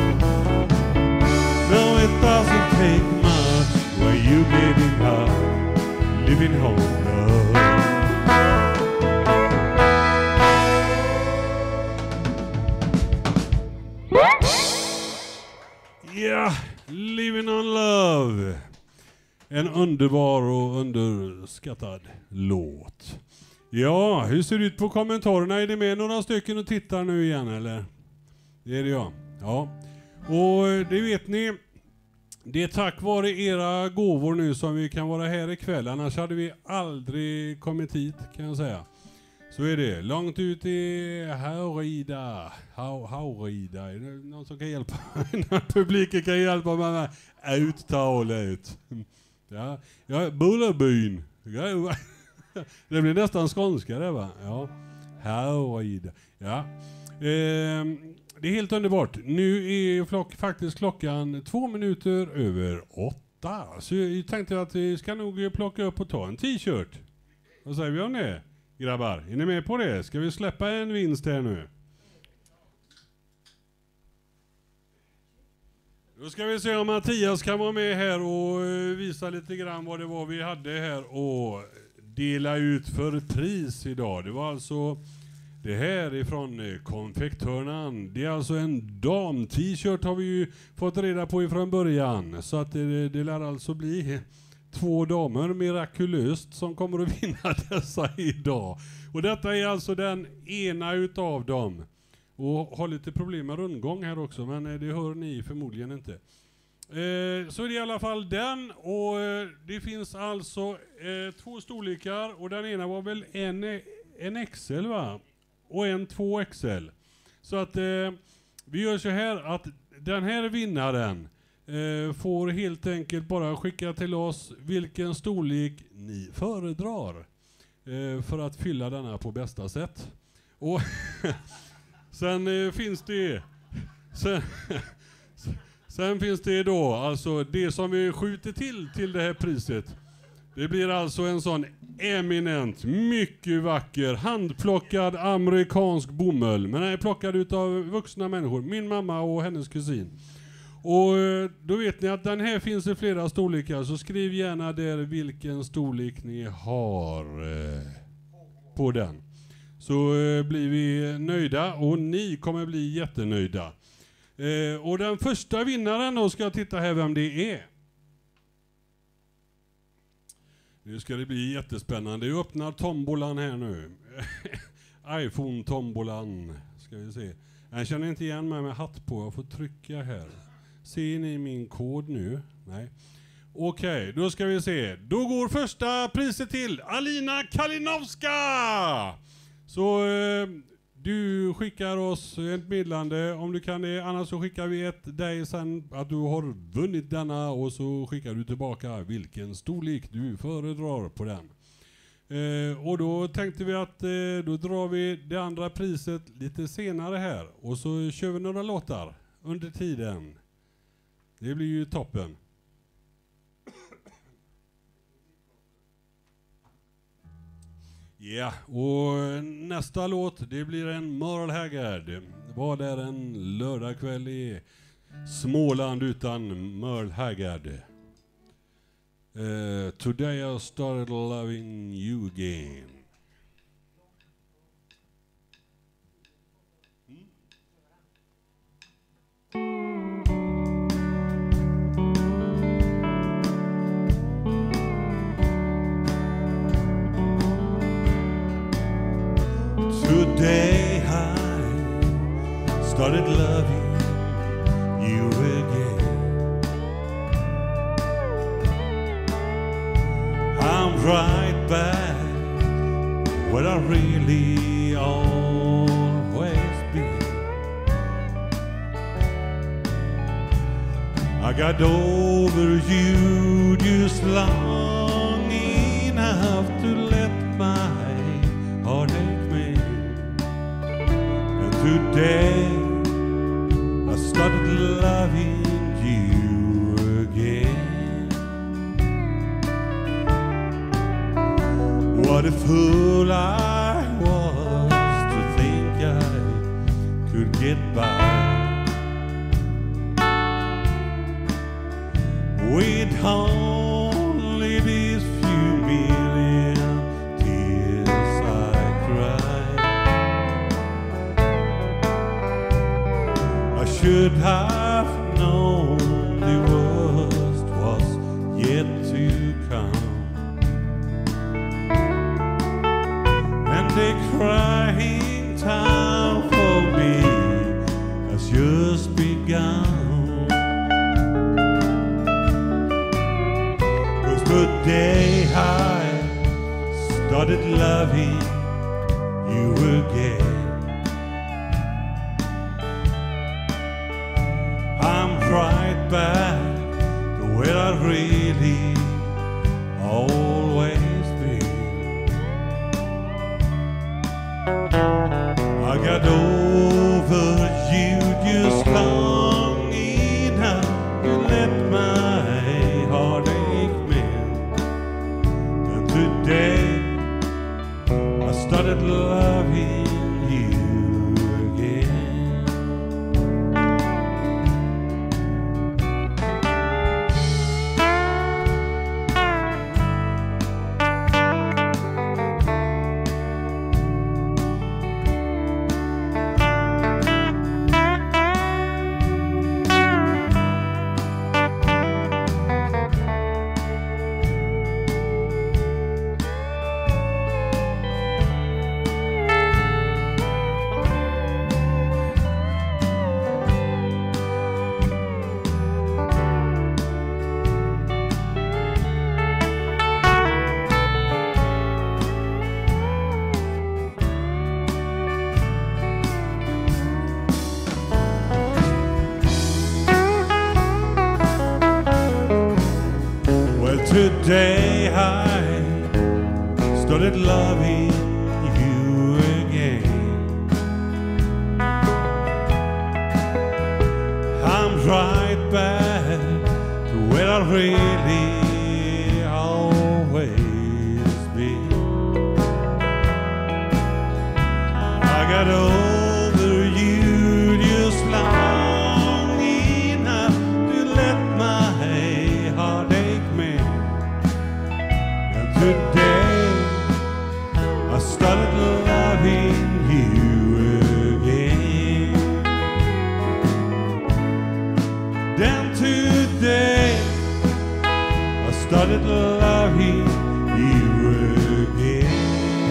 No, it doesn't take much when you get enough. Living home love. Yeah, living on love. En underbar och underskattad låt. Ja, hur ser det ut på kommentarerna? Är det med några stycken och tittar nu igen eller? Det är det ja. Ja. Och det vet ni, det är tack vare era gåvor nu som vi kan vara här ikväll. Annars hade vi aldrig kommit hit kan jag säga. Så är det. Långt ut i Haurida. Haurida. Är det någon som kan hjälpa? Publiken kan hjälpa med uttalet. Ja, Bullerbyn. Det blir nästan skånska det va? Ja. Haurida. Ja. det är helt underbart. Nu är faktiskt klockan 2 minuter över 8. Så jag tänkte att vi ska nog plocka upp och ta en t-shirt. Vad säger vi om det, grabbar? Är ni med på det? Ska vi släppa en vinst här nu? Då ska vi se om Mattias kan vara med här och visa lite grann vad det var vi hade här och dela ut för pris idag. Det var alltså det här ifrån konfektörnan. Det är alltså en dam-t-shirt har vi ju fått reda på ifrån början. Så att det lär alltså bli 2 damer mirakulöst som kommer att vinna dessa idag. Och detta är alltså den ena utav dem. Och har lite problem med rundgång här också, men det hör ni förmodligen inte. Så är det i alla fall den, och det finns alltså 2 storlekar, och den ena var väl en XL va? Och en 2XL. Så att vi gör så här att den här vinnaren får helt enkelt bara skicka till oss vilken storlek ni föredrar för att fylla denna på bästa sätt. Och sen finns det sen finns det då alltså det som vi skjuter till det här priset. Det blir alltså en sån eminent, mycket vacker, handplockad amerikansk bomull. Men den är plockad utav vuxna människor, min mamma och hennes kusin. Och då vet ni att den här finns i flera storlekar, så skriv gärna där vilken storlek ni har på den. Så blir vi nöjda, och ni kommer bli jättenöjda. Och den första vinnaren då, ska jag titta här vem det är. Nu ska det bli jättespännande. Jag öppnar tombolan här nu. iPhone-tombolan ska vi se. Jag känner inte igen mig med hatt på. Jag får trycka här. Ser ni min kod nu? Nej. Okej, då ska vi se. Då går första priset till Alina Kalinowska. Så du skickar oss ett meddelande om du kan det. Annars så skickar vi ett dig sen att du har vunnit denna, och så skickar du tillbaka vilken storlek du föredrar på den. Och då tänkte vi att då drar vi det andra priset lite senare här. Och så kör vi några låtar under tiden. Det blir ju toppen. Ja, och nästa låt det blir en Merle Haggard. Var där en lördagkväll i Småland utan Merle Haggard. Today I started loving you again. Today I started loving you again. I'm right back where I really always been. I got over you just long enough to let my heartache mend. And today I started loving you again. What a fool I was to think I could get by with only these few million tears I cried. I should have known the worst was yet to come, and the crying time for me has just begun. Today I started loving you again. I'm right back to where I really always been. I got over you loving you again. Today I started loving you again. I'm right back to where I really always been. I got over you just long enough to let my heart ache me. Today I started loving you again. Then today I started loving you again.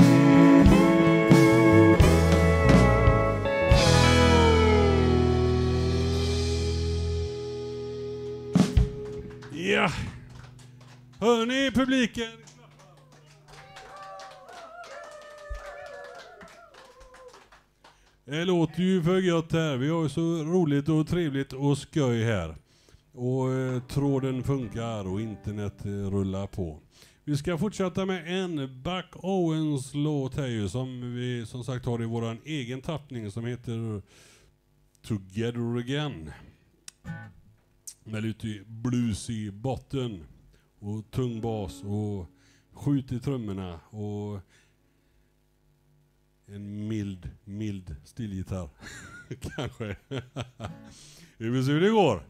Ja, hör ni publiken? Det låter ju för gött här. Vi har ju så roligt och trevligt och skoj här. Och tråden funkar och internet rullar på. Vi ska fortsätta med en Buck Owens låt här ju, som vi som sagt har i våran egen tappning, som heter Together Again. Med lite blues i botten och tung bas och skjut i trummorna och en mild stilgitarr. Kanske. Vi vill se hur det går.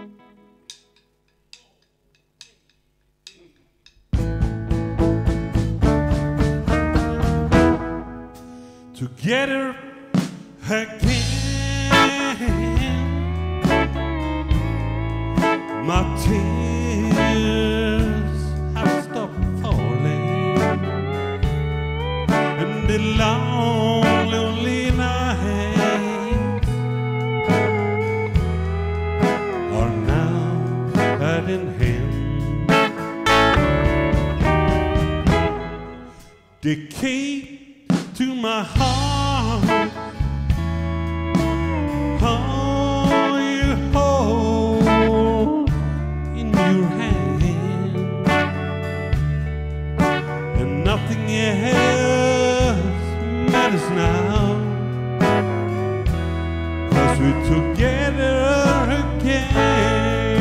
Together again. My tears have stopped falling, and the long, lonely nights are now at an end. The key to my heart, how you hold in your hand, and nothing else matters now, 'cause we're together again.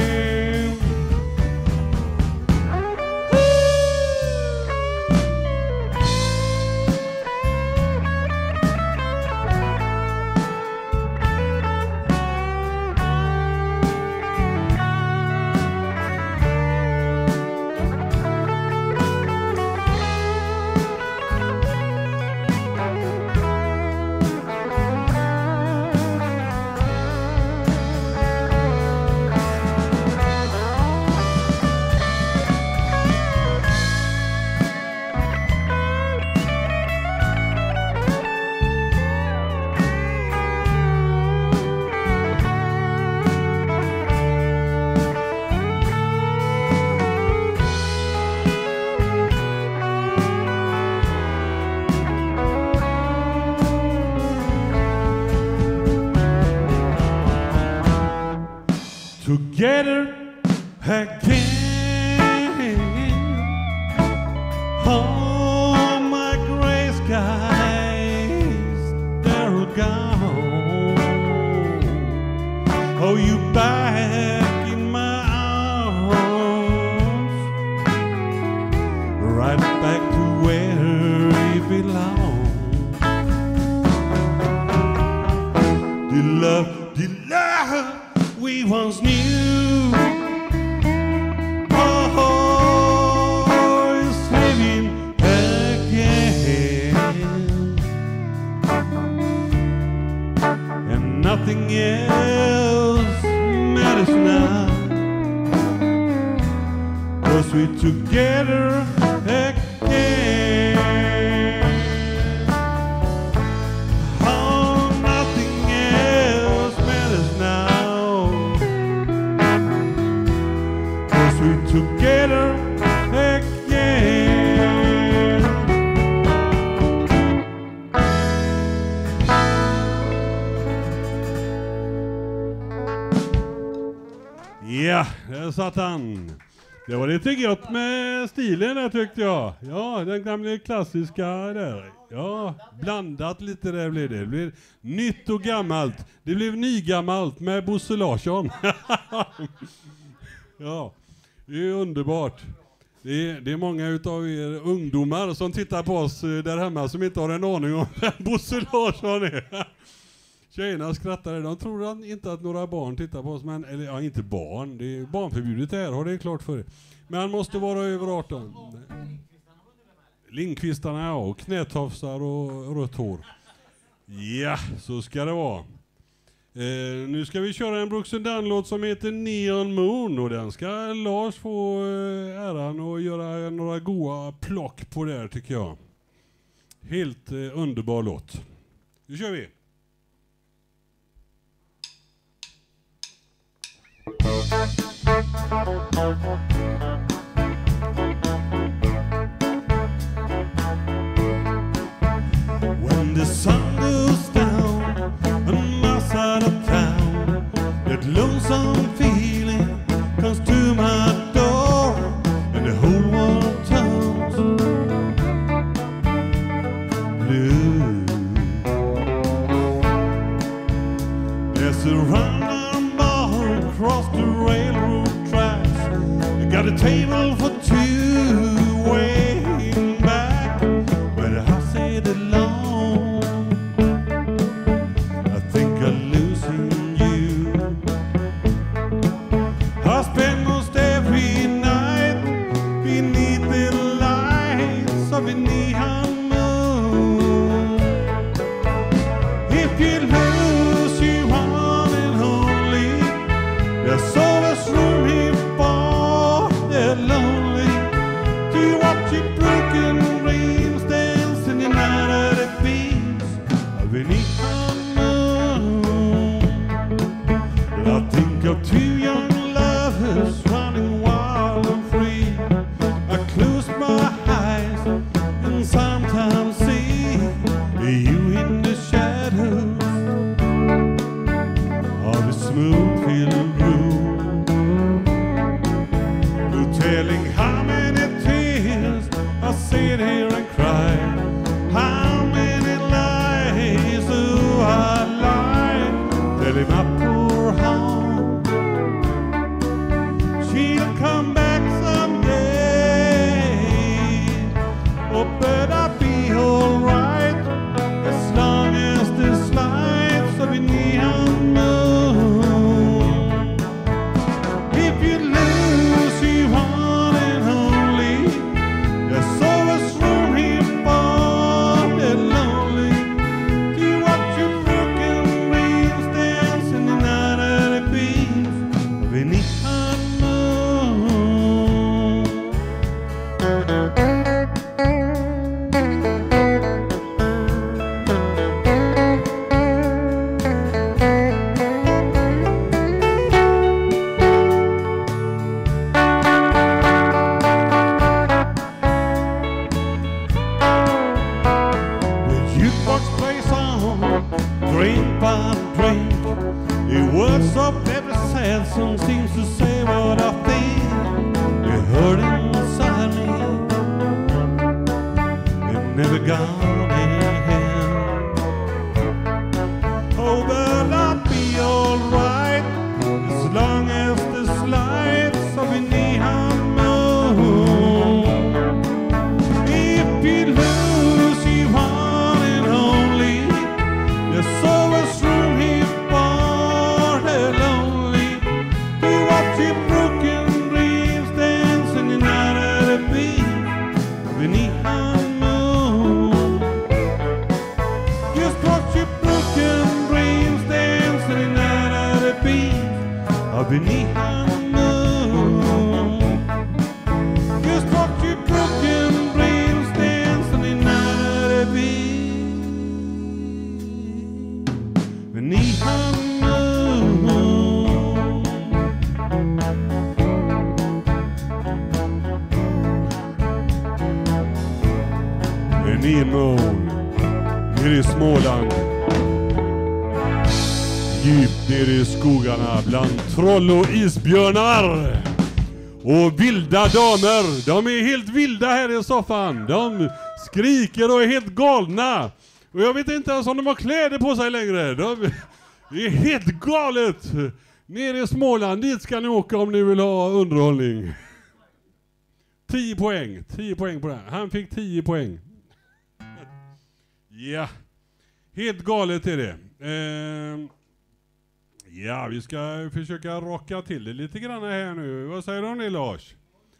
Together again. Oh, my gray skies, they're gone. Oh, you back in my arms, right back to where you belong. we once knew. Oh, is living again, and nothing else matters now, 'cause we together again. Oh, nothing else matters now, 'cause we together again. Ja, där satt han. Det var lite gött med stilen där tyckte jag. Ja, den gamla klassiska där. Ja, blandat lite där blev det. Det blev nytt och gammalt. Det blev nygammalt med Bosse Larsson. Ja, det är underbart. Det är många utav er ungdomar som tittar på oss där hemma som inte har en aning om vem Bosse Larsson är. Tjejerna skrattar, de tror inte att några barn tittar på oss, men, eller ja, inte barn, det är barnförbjudet här, har det klart för er. Men han måste vara över 18. Lindqvistarna, ja, och knätofsar och rött hår. Ja, så ska det vara. Nu ska vi köra en Brooks & Dunn-låt som heter Neon Moon, och den ska Lars få äran och göra några goda plock på där tycker jag. Helt underbar låt. Nu kör vi. When the sun goes down on my side of town, that lonesome feeling comes to my door, and the whole world turns blue. There's a rundown bar across the railroad tracks. You got a table for two waiting back, but I said alone, I think I'm losing you. I spend most every night beneath the lights of a neon moon. If you lose you one and only, there's always room here for the lonely to watch your broken dreams dance in the night of the beams of a neon moon. I think of two young lovers running wild and free. I close my eyes and sometimes see you in the shadows of a smooth-filled room. No telling how many tears I sit here and cry, how many lies do I lie, telling my poor heart she'll come back someday. Oh, but I'll be alright as long as this life's of a neon moon. If you lose you one and only, there's always room here for the lonely to watch your broken dreams dance in the night of the beams of a neon moon. The jukebox plays on, drink by drink. The words of every sad song seems to say what I feel. They're hurting inside me, and never gone again. Oh, but I'll be alright as long as this life's of a neon moon. If you lose you one and only, there's always room here for the lonely beneath the moon. Just watch your broken brains dance on the night of beneath the moon. En ilmån nere i Småland, djupt nere i skogarna bland troll och isbjörnar och vilda damer. De är helt vilda här i soffan. De skriker och är helt galna. Och jag vet inte ens om de har kläder på sig längre. Det är helt galet. Nere i Småland, dit ska ni åka om ni vill ha underhållning. 10 poäng. 10 poäng på det. Han fick 10 poäng. Ja. Helt galet är det. Ja, vi ska försöka rocka till det lite grann här nu. Vad säger du om det, Lars?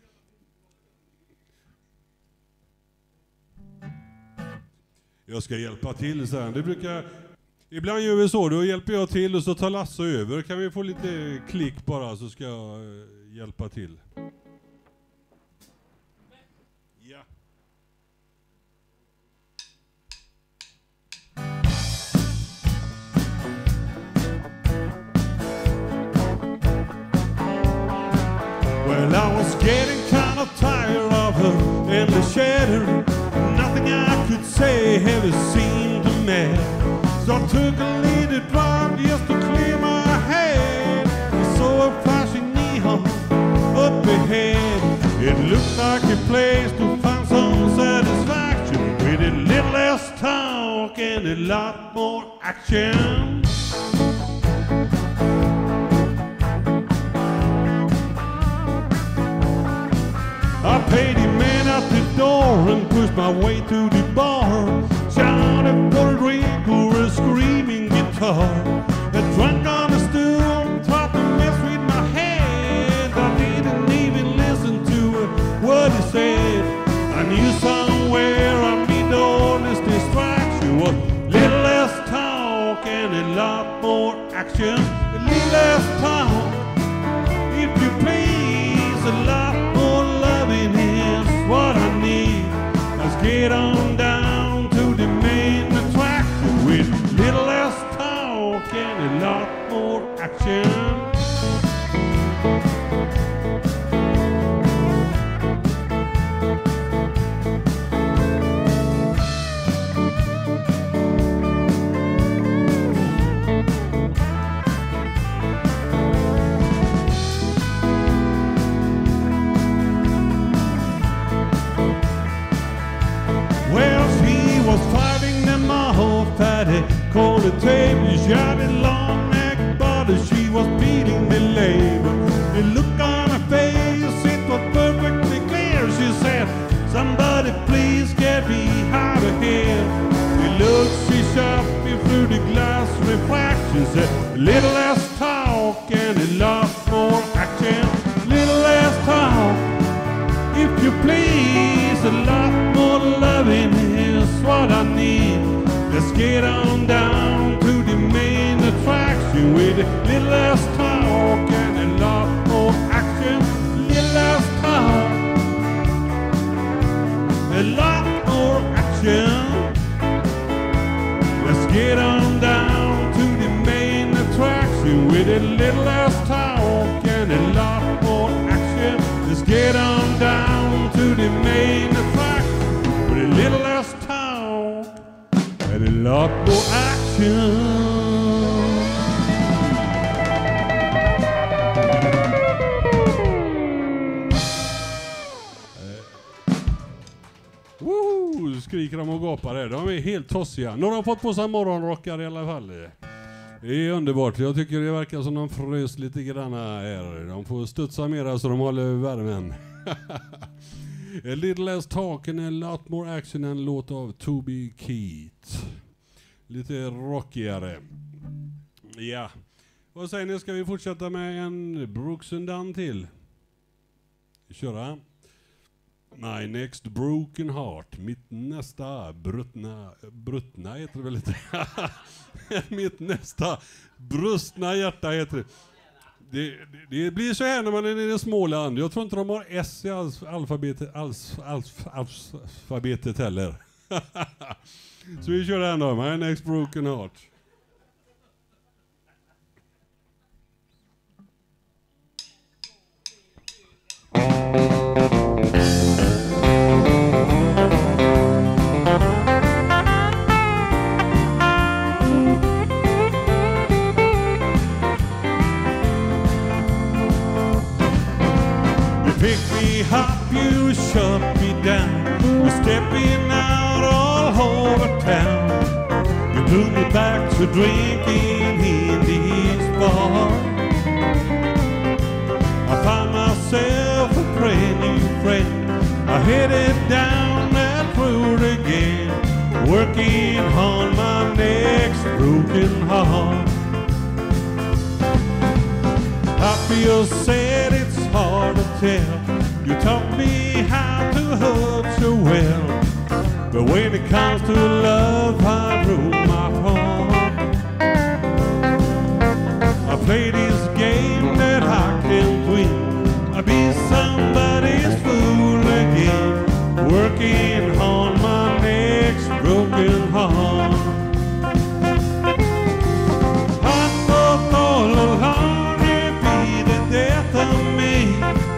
Jag ska hjälpa till sen. Det brukar... Ibland gör vi så, då hjälper jag till och så tar Lasse över. Kan vi få lite klick bara så ska jag hjälpa till. Ja. Well, I was getting kind of tired of her and the shadow. Nothing I could say ever seemed to matter. So I took a little drop just to clear my head. I saw a flashing neon up ahead. It looked like a place to find some satisfaction, with a little less talk and a lot more action. I paid the man at the door and pushed my way to the bar. Shouted for a drink or a screaming guitar. A drunk on the stool tried to mess with my head. I didn't even listen to what he said. I knew somewhere I need all this distraction was a little less talk and a lot more action. A little less talk, if you please, a lot more loving is what I need. Let's get on down to the main attraction with a little less talk and a lot more action. Called the table, she had a long neck body, she was beating the labor. The look on her face, it was perfectly clear. She said, somebody please get me out of here. The look she shot me through the glass refraction, said, a little less talk and a lot more action. Little less talk, if you please, a lot more loving is what I need. Let's get on down to the main attraction with a little less talk and a lot more action. Little less talk, a lot more action. Let's get on down to the main attraction with a little less talk and a lot more action. Let's get on down to the main attraction with a little less talk and a lot more action. Woo! Skriker de och gapar där. De är helt tossiga. Nu har de fått på sig morgonrockar i alla fall. Det är underbart. Jag tycker det verkar som de frös lite grann här. De får studsa mera så de håller värmen. A little less talk and a lot more action, en låt av Toby Keith. Lite rockigare. Ja. Vad säger ni, ska vi fortsätta med en Brooks and Dunn till? Köra. My next broken heart. Mitt nästa brutna heter det väl lite. Mitt nästa brustna hjärta heter det. Det blir så här när man är nere i Småland. Jag tror inte de har S i alfabetet heller. Så vi kör den då. My Next Broken Heart. Pick me up, you shut me down. You're stepping out all over town. You blew me back to drinking in this bar. I found myself a brand new friend. I headed down that road again, working on my next broken heart. I feel sad, it's hard to tell. You taught me how to hurt so well, but when it comes to love, I broke my heart. I play this game that I can't win. I'll be somebody's fool again, working on my next broken heart. I thought all along you'd be the death of me,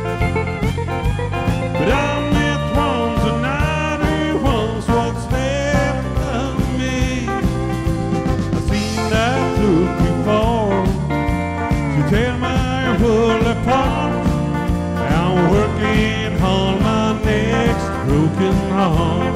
but I met one tonight who wants what's left of me. I've seen that look before, to tear my world apart. I'm working on my next broken heart.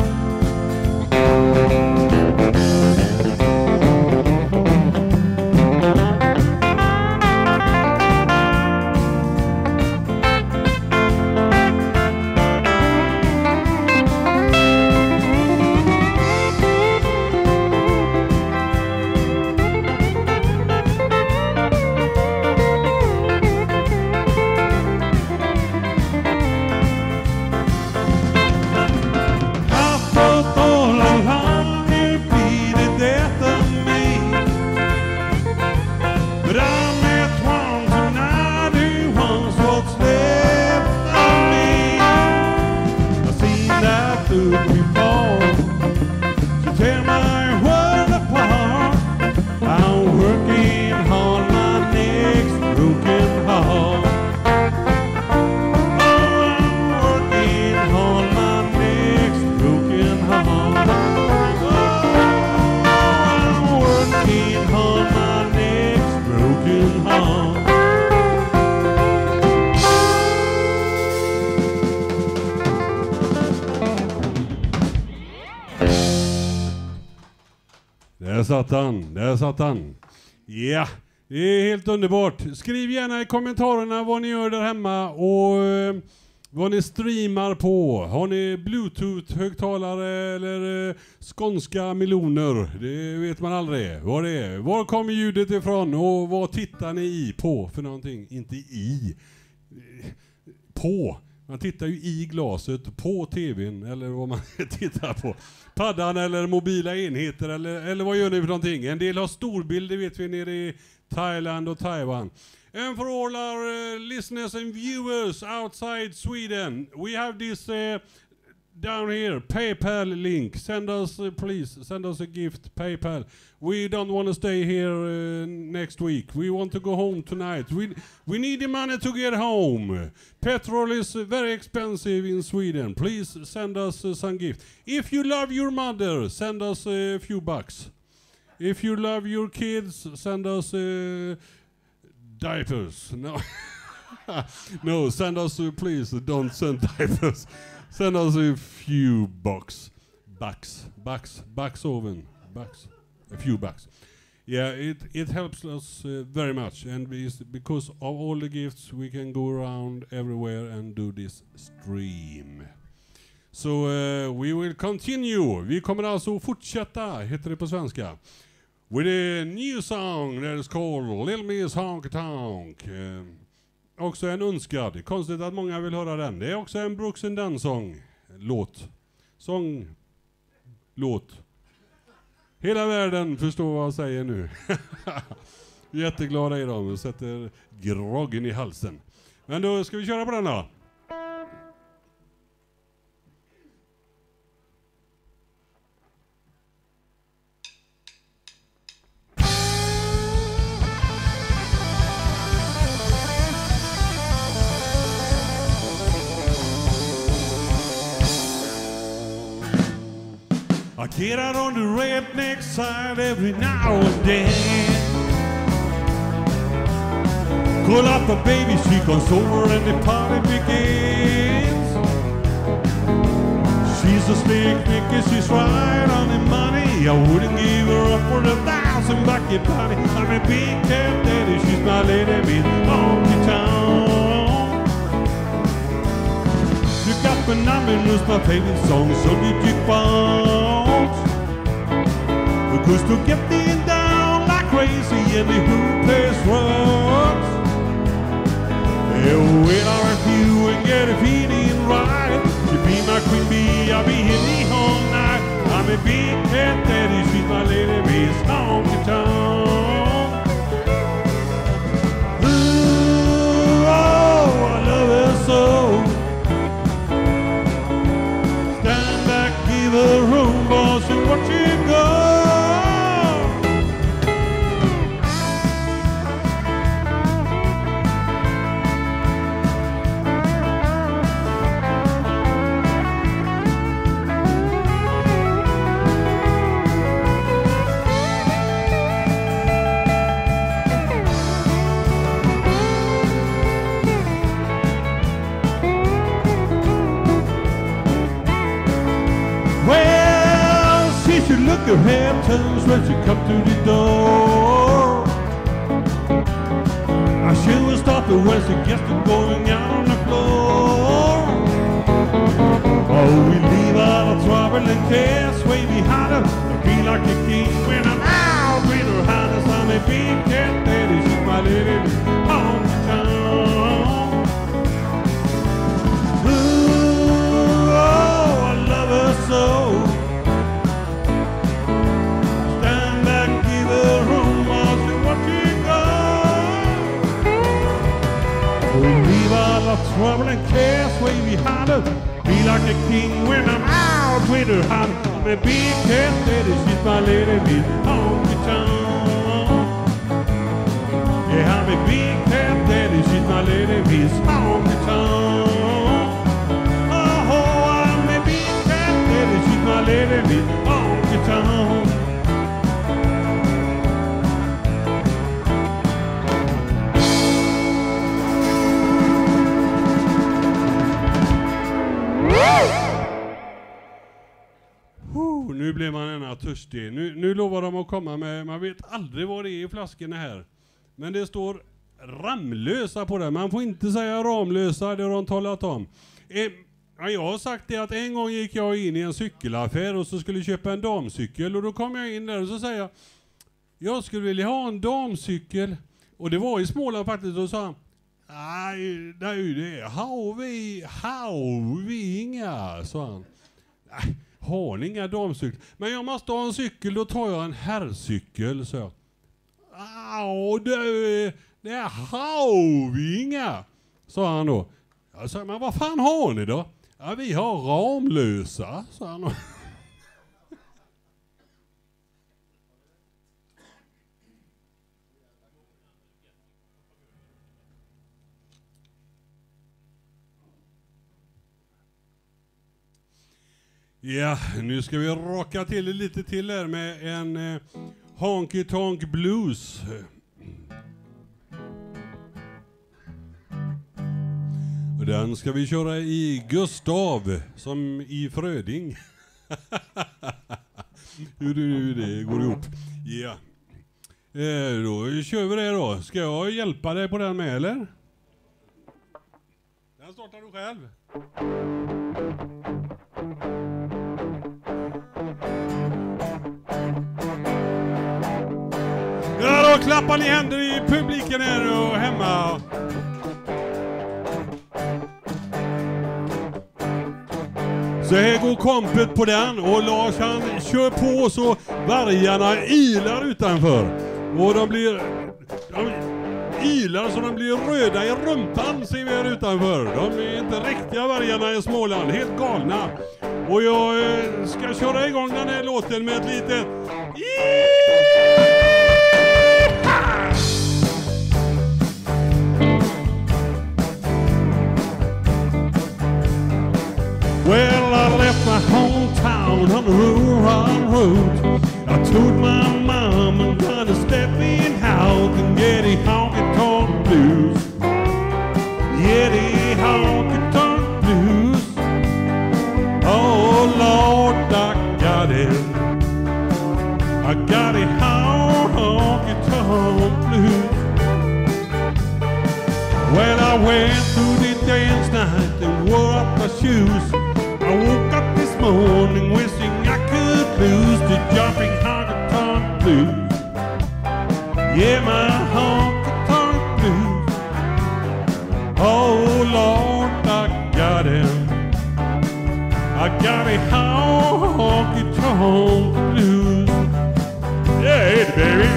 Där satt han. Ja, det är helt underbart. Skriv gärna i kommentarerna vad ni gör där hemma och vad ni streamar på. Har ni Bluetooth-högtalare eller skånska meloner? Det vet man aldrig vad det är. Var kommer ljudet ifrån och vad tittar ni på för någonting? Inte i. På. Man tittar ju i glaset på tvn eller vad man tittar på. Paddan eller mobila enheter eller vad gör ni för någonting? En del har storbilder vet vi nere i Thailand och Taiwan. And for all our listeners and viewers outside Sweden, we have this down here, PayPal link. Send us, please, send us a gift, PayPal. We don't want to stay here next week. We want to go home tonight. We need the money to get home. Petrol is very expensive in Sweden. Please send us some gift. If you love your mother, send us a few bucks. If you love your kids, send us diapers. No, no, send us, please, don't send diapers. Send us a few bucks, a few bucks. Yeah, it helps us very much, and because of all the gifts we can go around everywhere and do this stream. So we will continue. Vi kommer alltså fortsätta, heter det på svenska, with a new song that is called Little Miss Honky Tonk. Också en önskad. Det är konstigt att många vill höra den. Det är också en Brooks and Dunn-sång. Låt. Hela världen förstår vad jag säger nu. Jätteglada är de och sätter groggen i halsen. Men då ska vi köra på den då. I get out on the redneck side every now and then. Call up a baby, she comes over and the party begins. She's a slick Nicky, she's right on the money. I wouldn't give her up for $1,000 bucket bunny. I'm a big cat daddy, she's my lady with honky tonk. You got my number, it's my favorite song, so did you bounce? Because to get me down like crazy and the who plays rocks. When I rap you and get a feeling right, you be my queen bee, I'll be here all night. I'm a big cat daddy, she's my lady with honky tonk. Ooh, oh, I love her so. Stand back, give her room, boss, and watch it go. Her head turns when she comes to the door. I she will stop her when she gets to going out on the floor. Oh, we leave all the trouble and cares way behind her. I feel like a king when I'm out with her highness. I'm a big cat daddy, she's my lady on the town. Ooh, oh, I love her so. Trouble and cares way behind her. Be like a king when I'm out with her. I'm a big cat daddy, she's my lady with honky tonk. Yeah, I'm a big cat daddy, she's my lady with honky tonk. Oh, I'm a big cat daddy, she's my lady with honky tonk. Nu blir man ena törstig. Nu lovar de att komma med, man vet aldrig vad det är i flaskorna här. Men det står Ramlösa på det. Man får inte säga Ramlösa, det har de talat om. Jag har sagt det att en gång gick jag in i en cykelaffär och så skulle köpa en damcykel. Och då kom jag in där och så säger jag skulle vilja ha en damcykel. Och det var i Småland faktiskt, och sa nej, det är har vi inga, sa han. Nej. Har ni inga damcyklar? Men jag måste ha en cykel, då tar jag en herrcykel, så. Det har vi inga, sa han då. Jag sa, men vad fan har ni då? Ja, vi har Ramlösa, sa han då. Ja, nu ska vi rocka till det lite till här med en Honky Tonk Blues. Och den ska vi köra i Gustav, som i Fröding. Hur det går ihop. Ja. Då kör vi det då. Ska jag hjälpa dig på den med, eller? Den startar du själv. Ja, då klappar ni händer i publiken här och hemma. Så här går kompet på den, och Lars han kör på så vargarna ilar utanför. Och De ylar så de blir röda i rumpan, ser vi här utanför. De är inte riktiga vargarna i Småland, helt galna. Och jag ska köra igång den här låten med ett litet... Well, I left my hometown on the rural road. I told my mom I'm gonna step in out and get the honky-tonk blues. Yeah, the honky-tonk blues. Oh, Lord, I got it. I got the honky-tonk blues. Well, I went to the dance night and wore up my shoes. I woke up this morning wishing I could lose the jumping honky-tonk blues. Yeah, my honky-tonk blues. Oh, Lord, I got him. I got a honky-tonk blues. Yeah, hey, baby.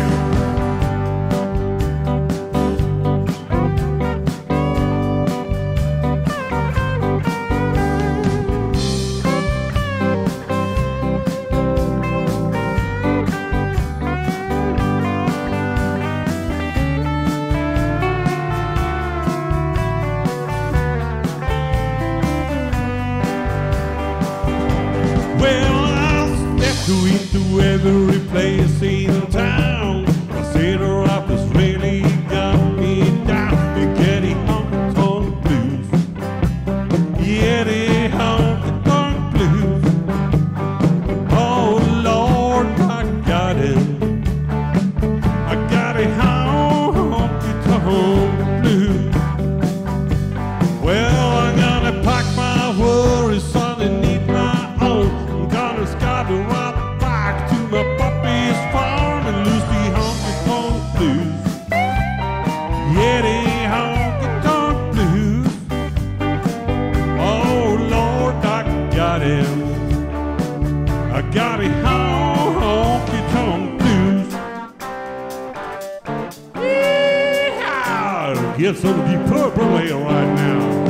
Into every place in town. The cedar office really got me down. You get the honky-tonk blues. Yeah, the honky-tonk blues. Oh, Lord, I got it. I got a honky-tonk blues. Well, I'm gonna pack my worries underneath my own. I'm gonna start to run my puppy's farm and lose the honky-tonk blues. Yeah, the honky-tonk blues. Oh, Lord, I got him. I got a honky-tonk blues. Yeah, get some Deep Purple here right now.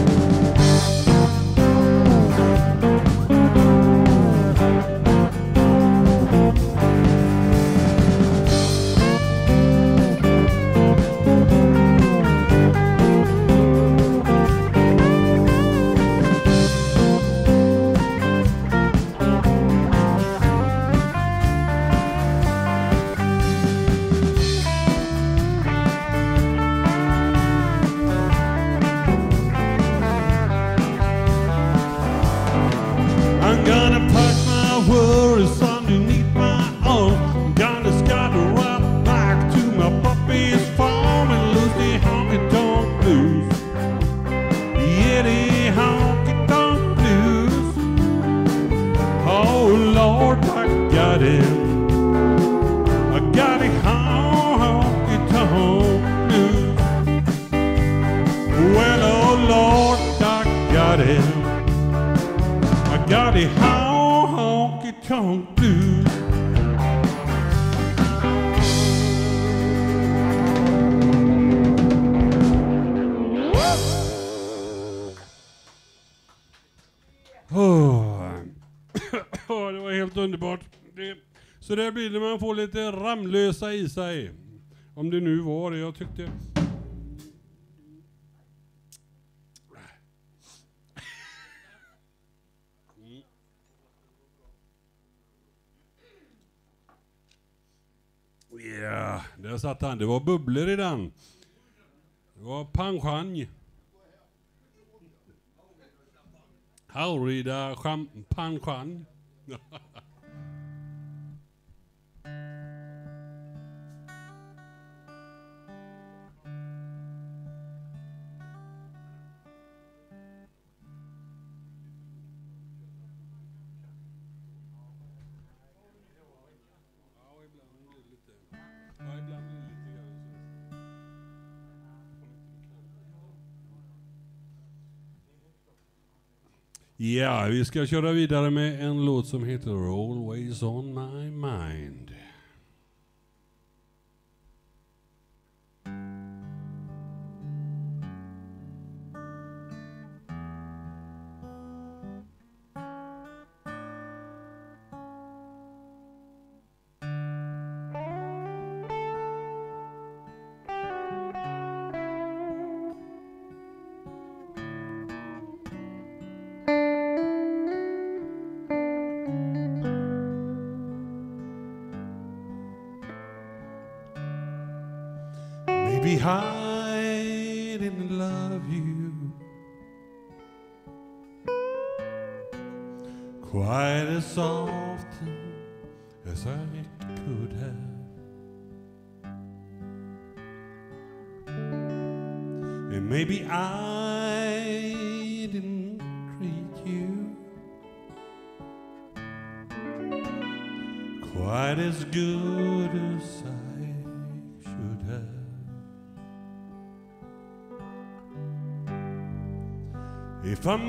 I'm gonna pack my worries underneath my arm. I'm gonna start to run back to my puppy's farm and lose the honky-tonk blues. Yeah, the honky-tonk blues. Oh, Lord, I got it. I got the honky-tonk blues. Well, oh, Lord, I got it. I got a honky-tonk blues. Det var helt underbart. Så där blir det när man får lite ramlösa i sig. Om det nu var det jag tyckte. Ja, där satt han. Det var bubblor i den. Det var champagne. Haurida champagne. Ja, vi ska köra vidare med en låt som heter Always on my mind. Maybe I didn't love you quite as often as I could have. And maybe I didn't treat you quite as good as I should have. If I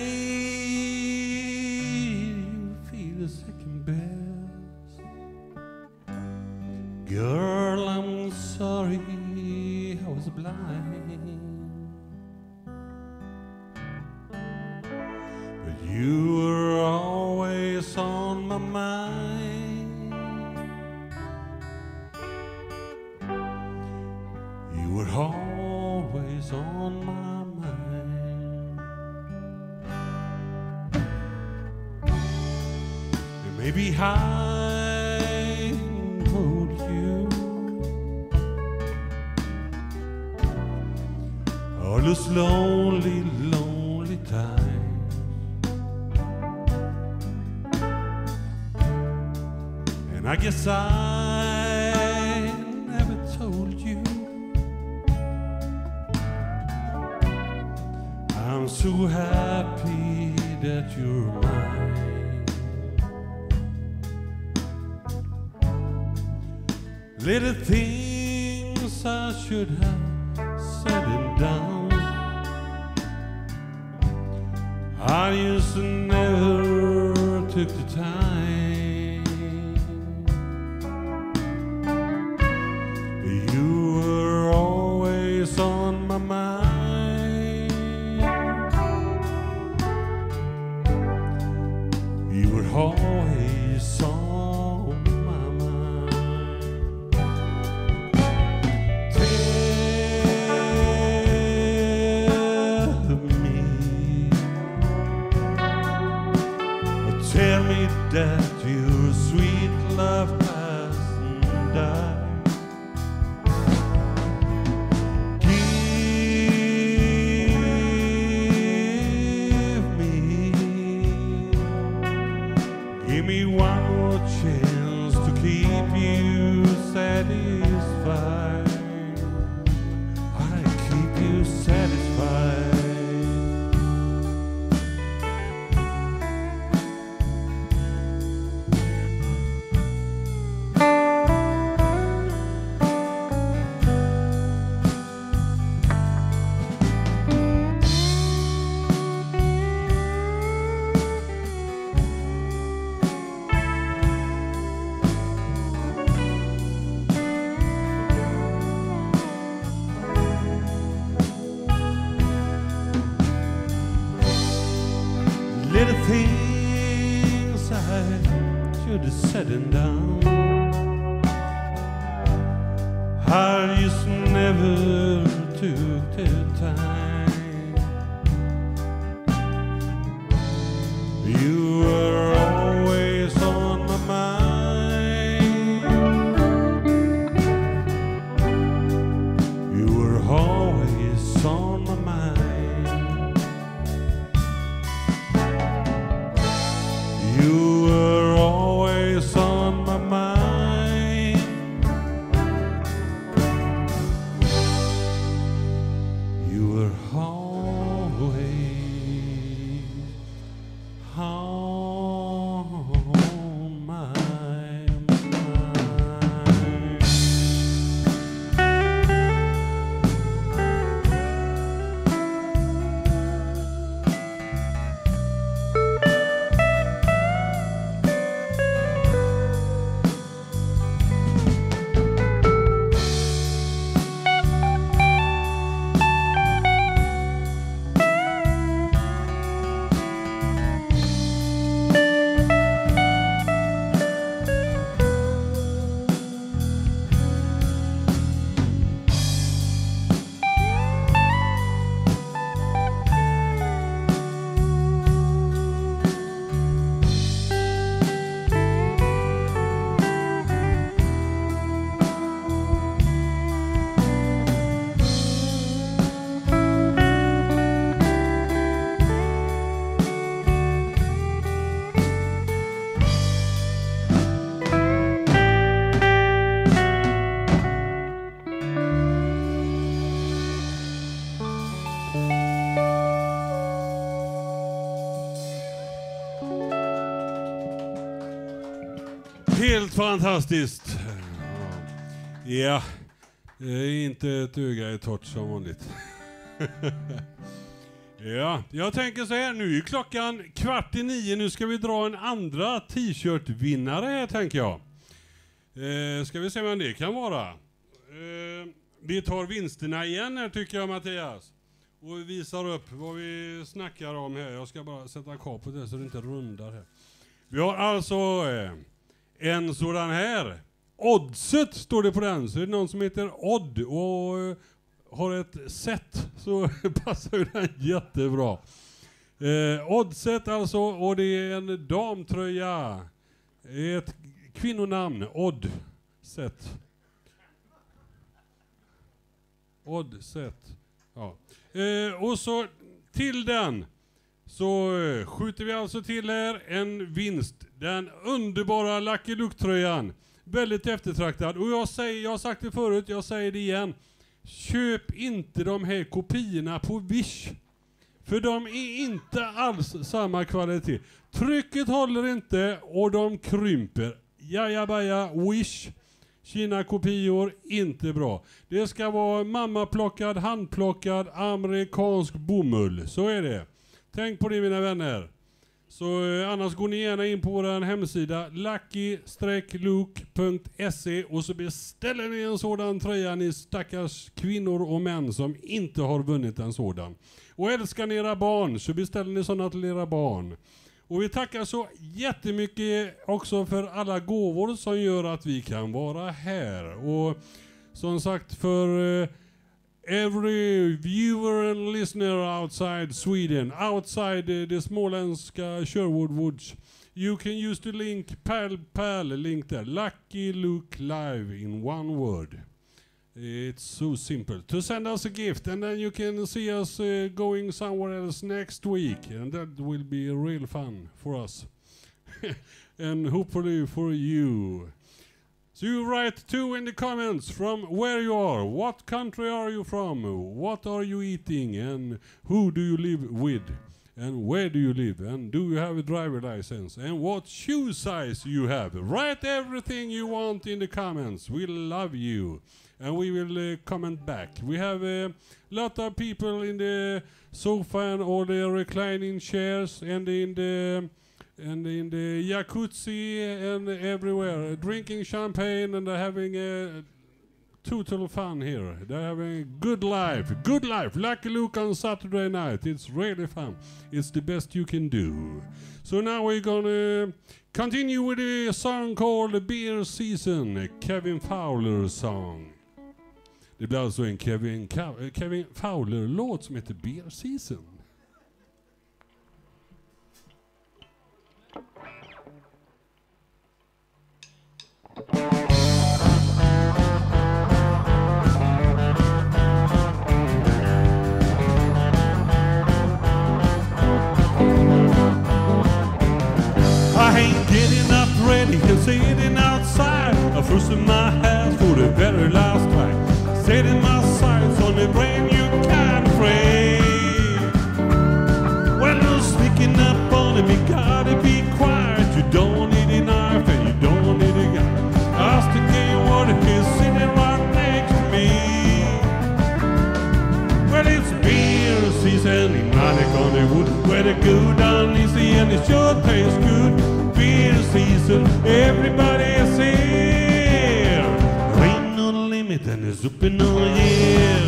made you feel second best, girl, I'm sorry I was blind. But you were always on my mind. You were always on my mind. And maybe I told you all those lonely, lonely times. And I guess I never told you I'm so happy that you're mine. Little things I should have said and done, I just never took the time. You were always on my mind. You were always on my mind. Tell me that your sweet love hasn't died. Give me one more chance to keep you satisfied. I keep you satisfied. Little things I should have said and done, I just never took the time. You were always on my mind. You were always on my mind. You were always on my mind. You were Fantastiskt. Ja, inte ett öga är torrt som vanligt. Ja, jag tänker så här, nu är klockan 8:45. Nu ska vi dra en andra t-shirt-vinnare här, tänker jag. Ska vi se vem det kan vara. Vi tar vinsterna igen här, tycker jag, Mattias. Och vi visar upp vad vi snackar om här. Jag ska bara sätta kapet där så det inte rundar här. Vi har alltså en sådan här. Oddset står det på den. Så är det någon som heter Odd och har ett set, så passar ju den jättebra. Oddset alltså, och det är en damtröja. Ett kvinnonamn, Oddset. Oddset. Ja. Och så till den så skjuter vi alltså till här en vinst. Den underbara Lucky Luke-tröjan. Väldigt eftertraktad. Och jag har sagt det förut, jag säger det igen. Köp inte de här kopiorna på Wish. För de är inte alls samma kvalitet. Trycket håller inte och de krymper. Jajabaja, Wish. Kina-kopior, inte bra. Det ska vara mammaplockad, handplockad, amerikansk bomull. Så är det. Tänk på det, mina vänner. Så annars går ni gärna in på vår hemsida lucky-luke.se och så beställer ni en sådan tröja, ni stackars kvinnor och män som inte har vunnit en sådan. Och älskar ni era barn så beställer ni sådana till era barn. Och vi tackar så jättemycket också för alla gåvor som gör att vi kan vara här. Och som sagt, för every viewer and listener outside Sweden, outside the småländska Sherwood Woods, you can use the link, pal link there, Lucky Luke Live in one word. It's so simple. To send us a gift, and then you can see us going somewhere else next week, and that will be real fun for us. And hopefully for you. So you write too in the comments from where you are, what country are you from, what are you eating, and who do you live with, and where do you live, and do you have a driver license, and what shoe size you have. Write everything you want in the comments. We love you. And we will comment back. We have a lot of people in the sofa and all the reclining chairs and in the jacuzzi and everywhere, drinking champagne, and they're having a total fun here. They're having a good life. Good life. Lucky Luke on Saturday night. It's really fun. It's the best you can do. So now we're gonna continue with a song called Beer Season, a Kevin Fowler song. Det blir alltså en Kevin Fowler-låt som heter Beer Season. I ain't getting up ready and sitting outside. I'm frosting my hands for the very last time. Setting my sights on a brand new kind of frame. Well, you're sneaking up on me, gotta be quiet. You don't need a knife and you don't need a gun. Ask the game what is sitting right next to me. Well, it's beer season in Monaco Wood, where the good and easy and it sure tastes good. Beer season, everybody is here. And it's up in all year.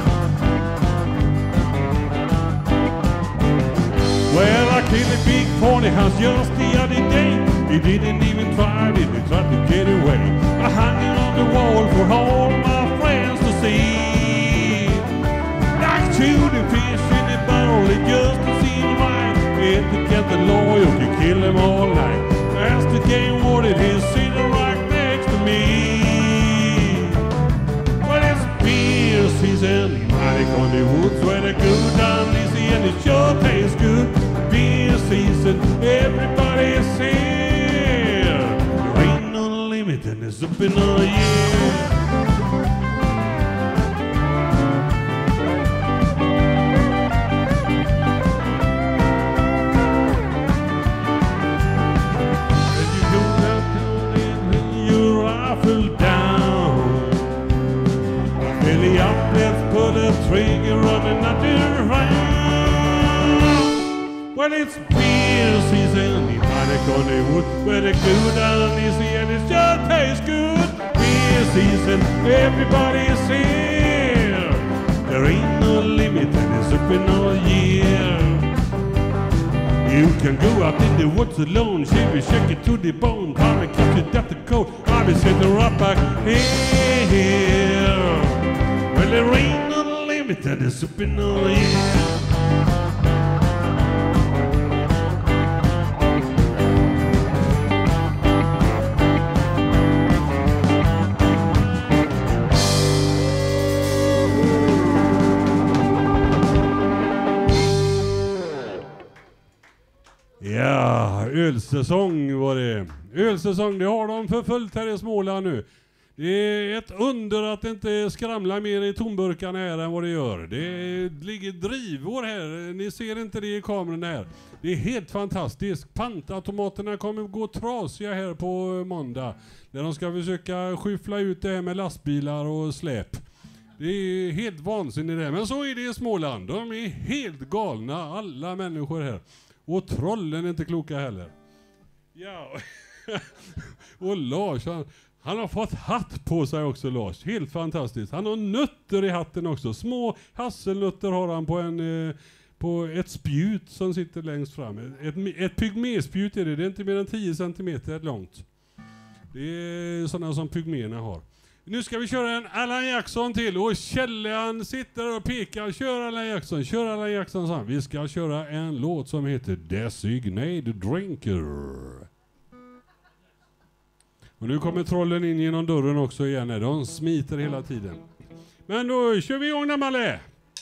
Well, I killed a big pony house just the other day. He didn't even try, didn't try to get away. I hung it on the wall for all my friends to see. Like shooting fish in a barrel, it just seemed right. If to get the law, you can kill them all night. That's the game, what it is, sitting right next to me. Season in Monaco Woods, where the good and easy and it sure tastes good. Beer season, everybody is here. There ain't no limit and it's up in all year. You trigger running out the round. Well, it's beer season in Honeywood, where the good and easy and it just tastes good. Beer season, everybody's here. There ain't no limit and it's open all year. You can go out in the woods alone, shake it to the bone, probably keep it at the coat. I'll be sitting right back here. Well, there ain't no limit and it's open all year. Ja, ölsäsong var det. Ölsäsong, det har de för fullt här i Småland nu. Det är ett under att det inte skramlar mer i tomburkarna här än vad det gör. Det ligger drivor här, ni ser inte det i kameran här. Det är helt fantastiskt. Pantautomaterna kommer gå trasiga här på måndag. När de ska försöka skyffla ut det här med lastbilar och släp. Det är helt vansinnigt det. Men så är det i Småland. De är helt galna, alla människor här. Och trollen är inte kloka heller. Ja. Och Lars, han har fått hatt på sig också, Lars. Helt fantastiskt. Han har nötter i hatten också. Små hasselnötter har han på ett spjut som sitter längst fram. Ett pygméspjut är det. Det är inte mer än 10 centimeter långt. Det är sådana som pygméerna har. Nu ska vi köra en Alan Jackson till. Och Källan sitter och pekar. Kör Alan Jackson, sa han. Vi ska köra en låt som heter Designated Drinker. Och nu kommer trollen in genom dörren också igen. De smiter hela tiden. Men då kör vi igång, Namalle.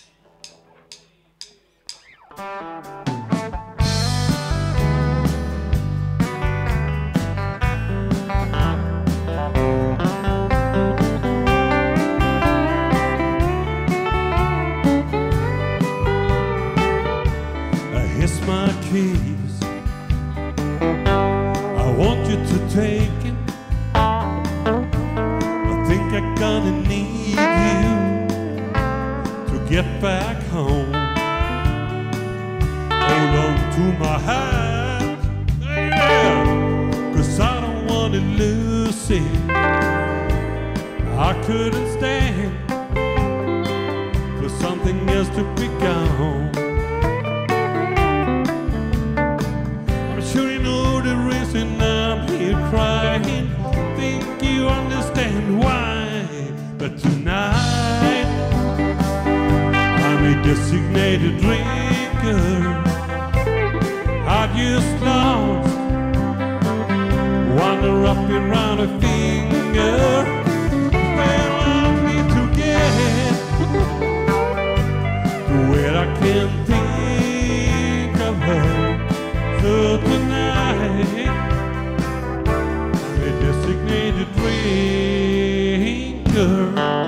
Here's my keys. I want you to take it. I think I'm gonna need you to get back home. Hold on to my hand, yeah, 'cause I don't wanna lose it. I couldn't stand for something else to be gone. I'm here crying, think you understand why. But tonight I'm a designated drinker. I just lost, wander up around a finger. Well, I need to get to where I can think of her. So tonight designated drinker.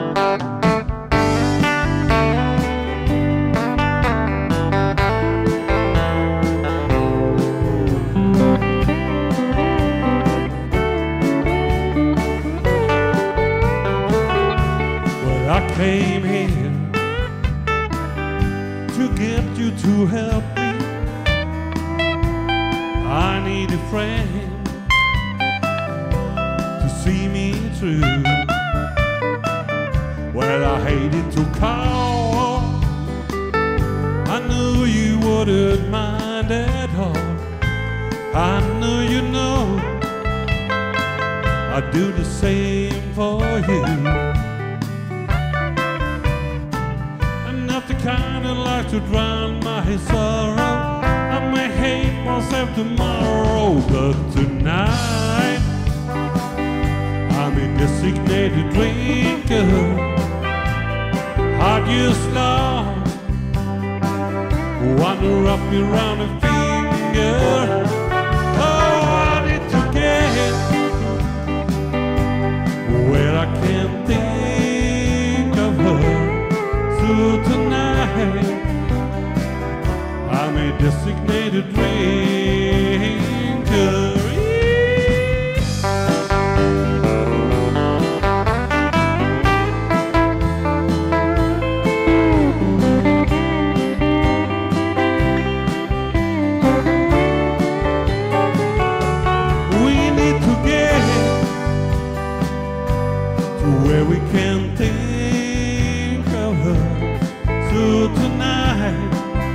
Well, I came here to get you to help me. I need a friend see me through. Well, I hated to call. I knew you wouldn't mind at all. I know you know I'd do the same for you. I'm not the kind that likes to drown my sorrow. I may hate myself tomorrow, but tonight I'm a designated drinker. I just lost, wander up around a finger. Oh, I need to get where I can think of her. So tonight I'm a designated drinker. where we can think of her. So tonight,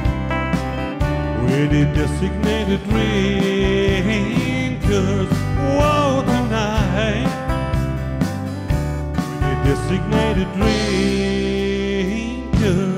with the designated drinkers, whoa, tonight, with the designated drinkers.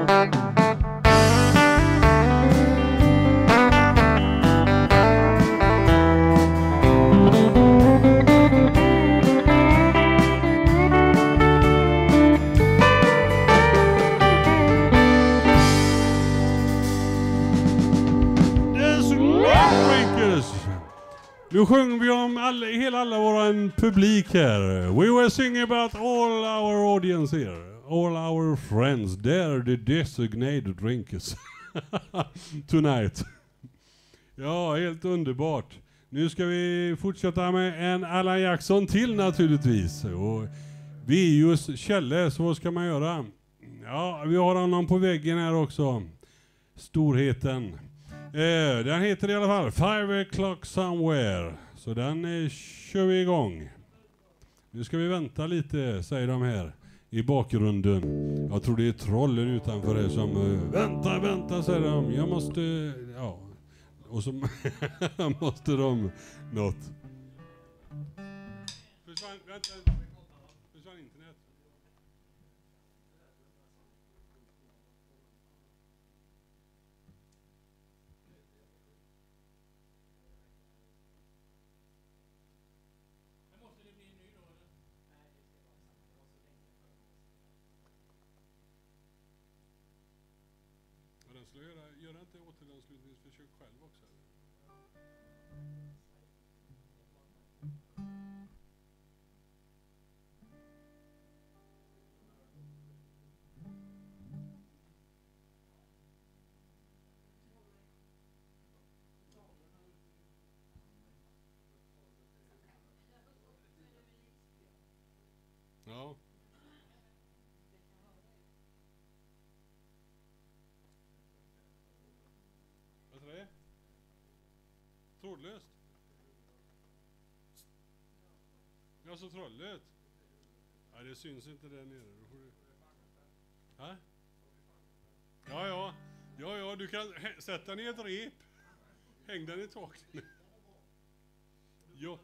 Nu sjunger vi om alla våra publik här. We were singing about all our audience here. All our friends. They're the designated drinkers. Tonight. Ja, helt underbart. Nu ska vi fortsätta med en Alan Jackson till naturligtvis. Och vi är ju Kjelle, så vad ska man göra? Ja, vi har honom på väggen här också. Storheten. Den heter i alla fall 5 o'clock somewhere. Så den kör vi igång. Nu ska vi vänta lite, säger de här i bakgrunden. Jag tror det är trollen utanför här som vänta, säger de. Jag måste, ja. Och så måste de något. Försvann internet. Gör inte återanslutningsförsök själv också? Ja. Trådlöst. Ja, så trollet. Ja, det syns inte där nere. Då får du... Ha? Ja, du kan sätta ner ett rep. Häng den i taket. Ja.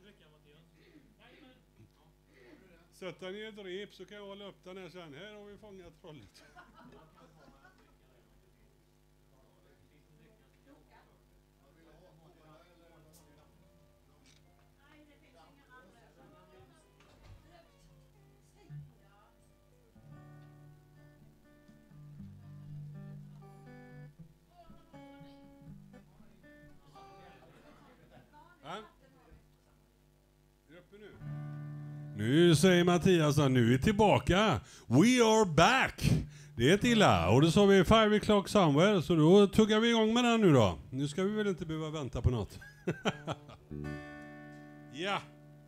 Sätta ner ett rep så kan jag hålla upp den här sen. Här har vi fångat trollet. Nu säger Mattias att nu är vi tillbaka. We are back. Det är illa. Och då sa vi 5 o'clock somewhere. Så då tuggar vi igång med den nu då. Nu ska vi väl inte behöva vänta på något. Ja.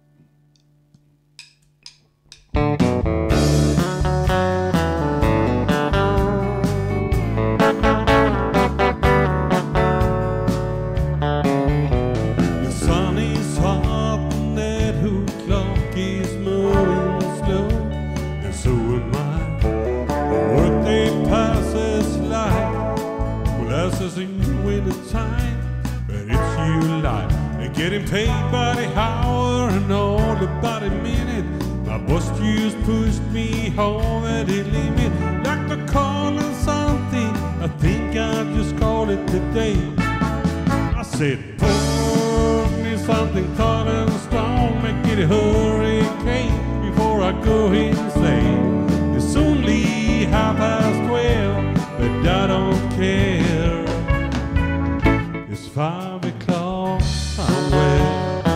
Getting paid by the hour and all about a minute. My boss just pushed me over the limit. Like to call it something, I think I'll just call it today. I said, pour me something tall and strong, make it a hurricane before I go insane. It's only 12:30, but I don't care. It's 5 o'clock somewhere.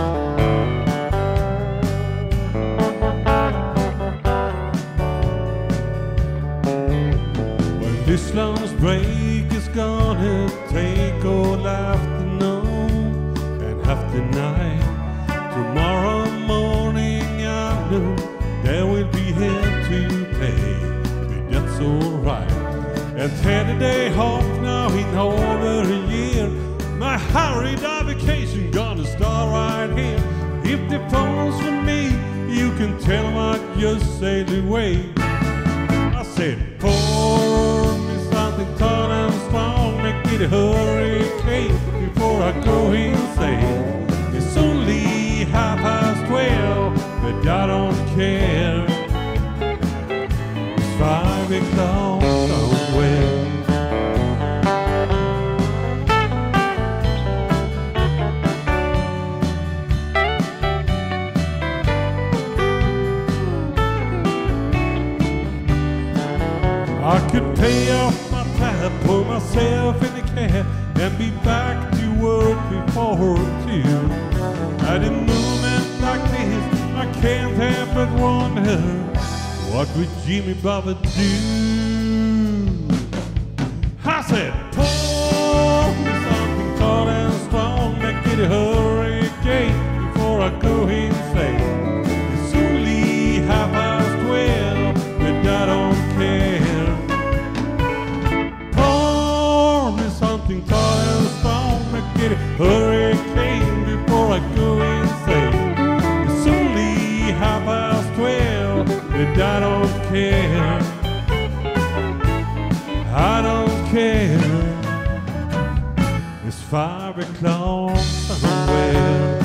When this lunch break is gonna take all afternoon and half the night. Tomorrow morning I know there will be hell to pay, but that's alright. And 10 day off now in over a year. My hurried vacation gonna start right here. If the phone's for me, you can tell I just sailed away. I said, pour me something tall and strong, make it a hurricane before I go insane. It's only 12:30, but I don't care. It's 5 o'clock somewhere. I could pay off my tab, put myself in the cab, and be back to work before 2. At a moment like this, I can't help but wonder, what would Jimmy Bobber do? I said, pour me something tall and strong, make it a hurricane before I go insane. It's only 12:30, but I don't care. Something tall and strong, make it a hurricane before I go insane. It's only 12:30, but I don't care. I don't care. It's 5 o'clock somewhere.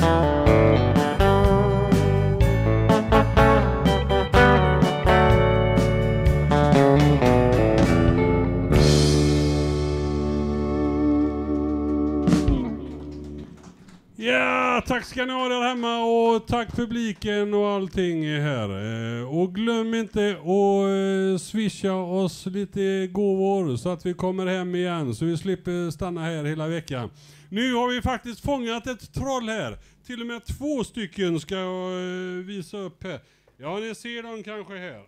Ja, tack ska ni ha där hemma och tack publiken och allting här. Och glöm inte att swisha oss lite gåvor så att vi kommer hem igen så vi slipper stanna här hela veckan. Nu har vi faktiskt fångat ett troll här. Till och med 2 stycken ska jag visa upp här. Ja, ni ser dem kanske här.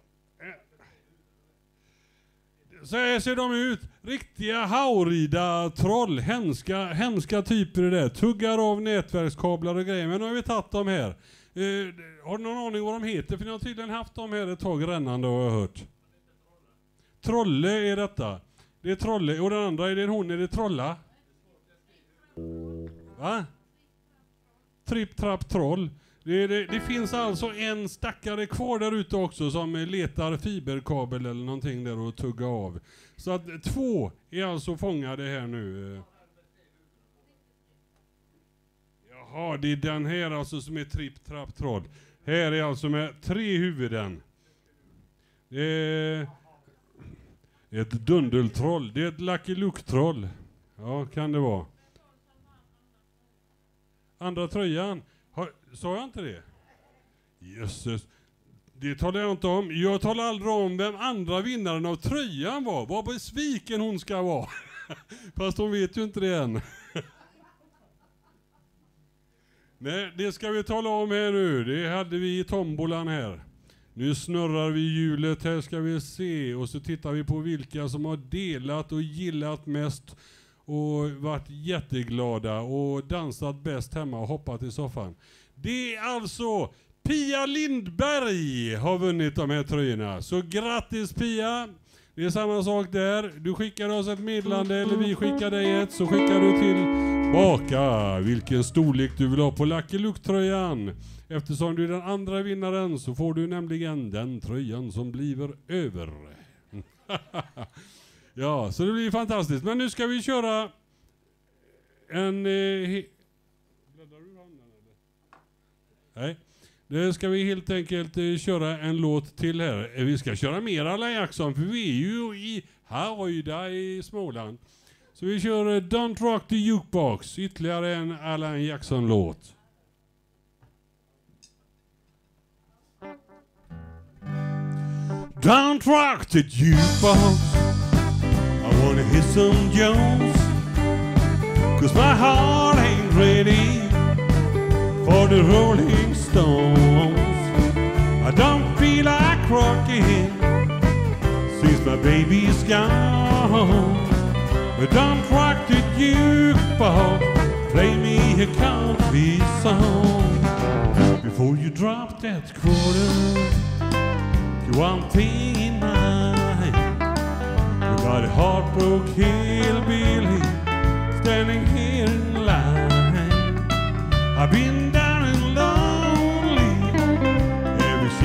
Så här ser de ut. Riktiga haurida troll. Hemska typer det där. Tuggar av nätverkskablar och grejer. Men nu har vi tagit dem här. Har du någon aning vad de heter? För ni har tydligen haft dem här ett tag rännande har jag hört. Trolle är detta. Det är Trolle. Och den andra är det hon. Är det Trolla? Va? Tripp, trapp, troll. Det finns alltså en stackare kvar där ute också som letar fiberkabel eller någonting där och tugga av. Så att 2 är alltså fångade här nu. Jaha, det är den här alltså som är tripp, trapp, troll. Här är alltså med 3 huvuden. Det är ett dundeltroll. Det är ett Lucky Luke-troll. Ja, kan det vara. Andra tröjan. Sa jag inte det? Jösses. Det talar jag inte om. Jag talar aldrig om vem andra vinnaren av tröjan var. Vad besviken hon ska vara. Fast hon vet ju inte det än. Nej, det ska vi tala om här nu. Det hade vi i tombolan här. Nu snurrar vi hjulet här ska vi se. Och så tittar vi på vilka som har delat och gillat mest. Och varit jätteglada och dansat bäst hemma och hoppat i soffan. Det är alltså Pia Lindberg har vunnit de här tröjorna. Så grattis Pia! Det är samma sak där. Du skickar oss ett meddelande eller vi skickar dig ett så skickar du tillbaka vilken storlek du vill ha på Lucky Luke-tröjan. Eftersom du är den andra vinnaren så får du nämligen den tröjan som blir över. Ja, så det blir fantastiskt. Men nu ska vi köra en... Nej, nu ska vi helt enkelt köra en låt till här. Vi ska köra mer Alan Jackson för vi är ju i Haröjda i Småland. Så vi kör Don't Rock the Jukebox, ytterligare en Alan Jackson-låt. Don't rock the jukebox, I wanna hear some Jones, 'cause my heart ain't ready for the Rolling Stones. I don't feel like rocking since my baby's gone. But don't rock the jukebox, play me a country song. Before you drop that quarter, you one thing in mind. You got a heartbroken hillbilly standing here in line. I've been down and lonely every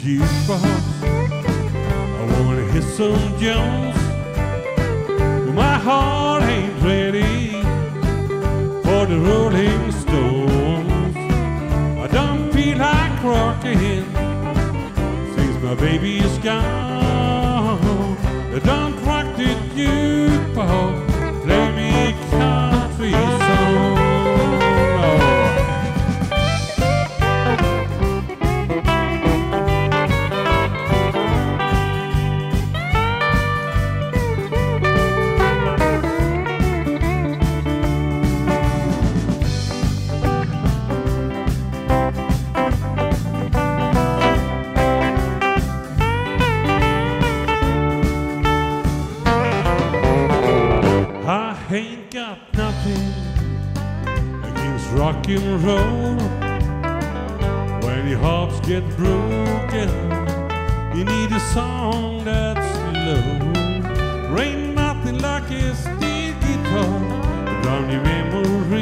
jukebox. I wanna hit some Jones, but my heart ain't ready for the Rolling Stones. I don't feel like rocking since my baby is gone. I don't rock the jukebox, play me country song. Ain't got nothing against rock and roll. When your hearts get broken, you need a song that's slow. Ain't nothing like a steel guitar around your memory.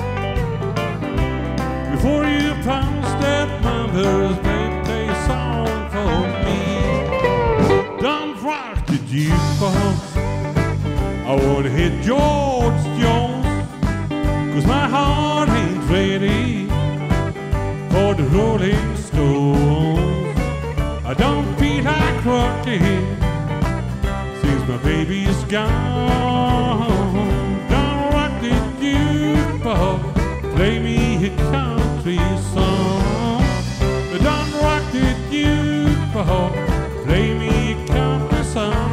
Before you pounce that mother's birthday song for me. Don't rock the jukebox, I wanna hit George Jones, 'cause my heart ain't ready for the Rolling Stones. I don't feel like rocking since my baby is gone. Don't rock the jukebox, play me a country song. Don't rock the jukebox, play me a country song.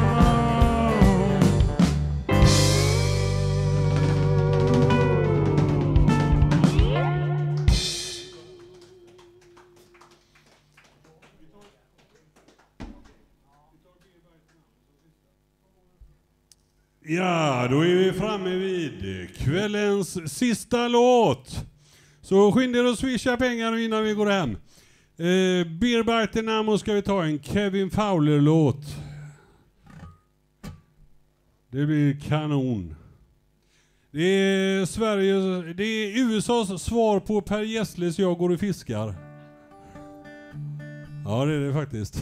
Ja, då är vi framme vid kvällens sista låt. Så skynda er att swisha pengar innan vi går hem. Beer by Namo ska vi ta en Kevin Fowler-låt. Det blir kanon. Det är USAs svar på Per Gessles Jag går och fiskar. Ja, det är det faktiskt.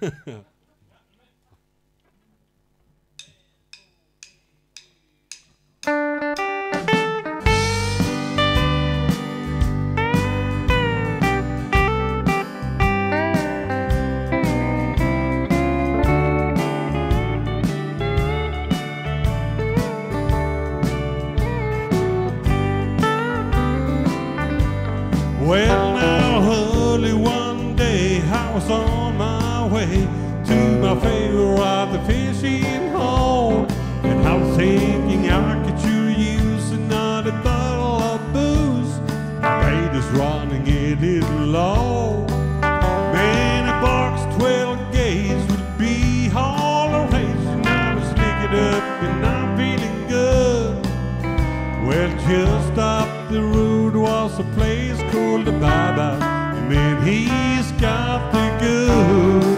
Well, now early one day I was on my way to my favorite fishing hole, and I was thinking I could sure use another bottle of booze. The rate is running a little low. Man, a box 12 gauge would be all the rage, and I was sticking up and I'm feeling good. Well, just up the road was a place called the Baba, and man, he's got the good.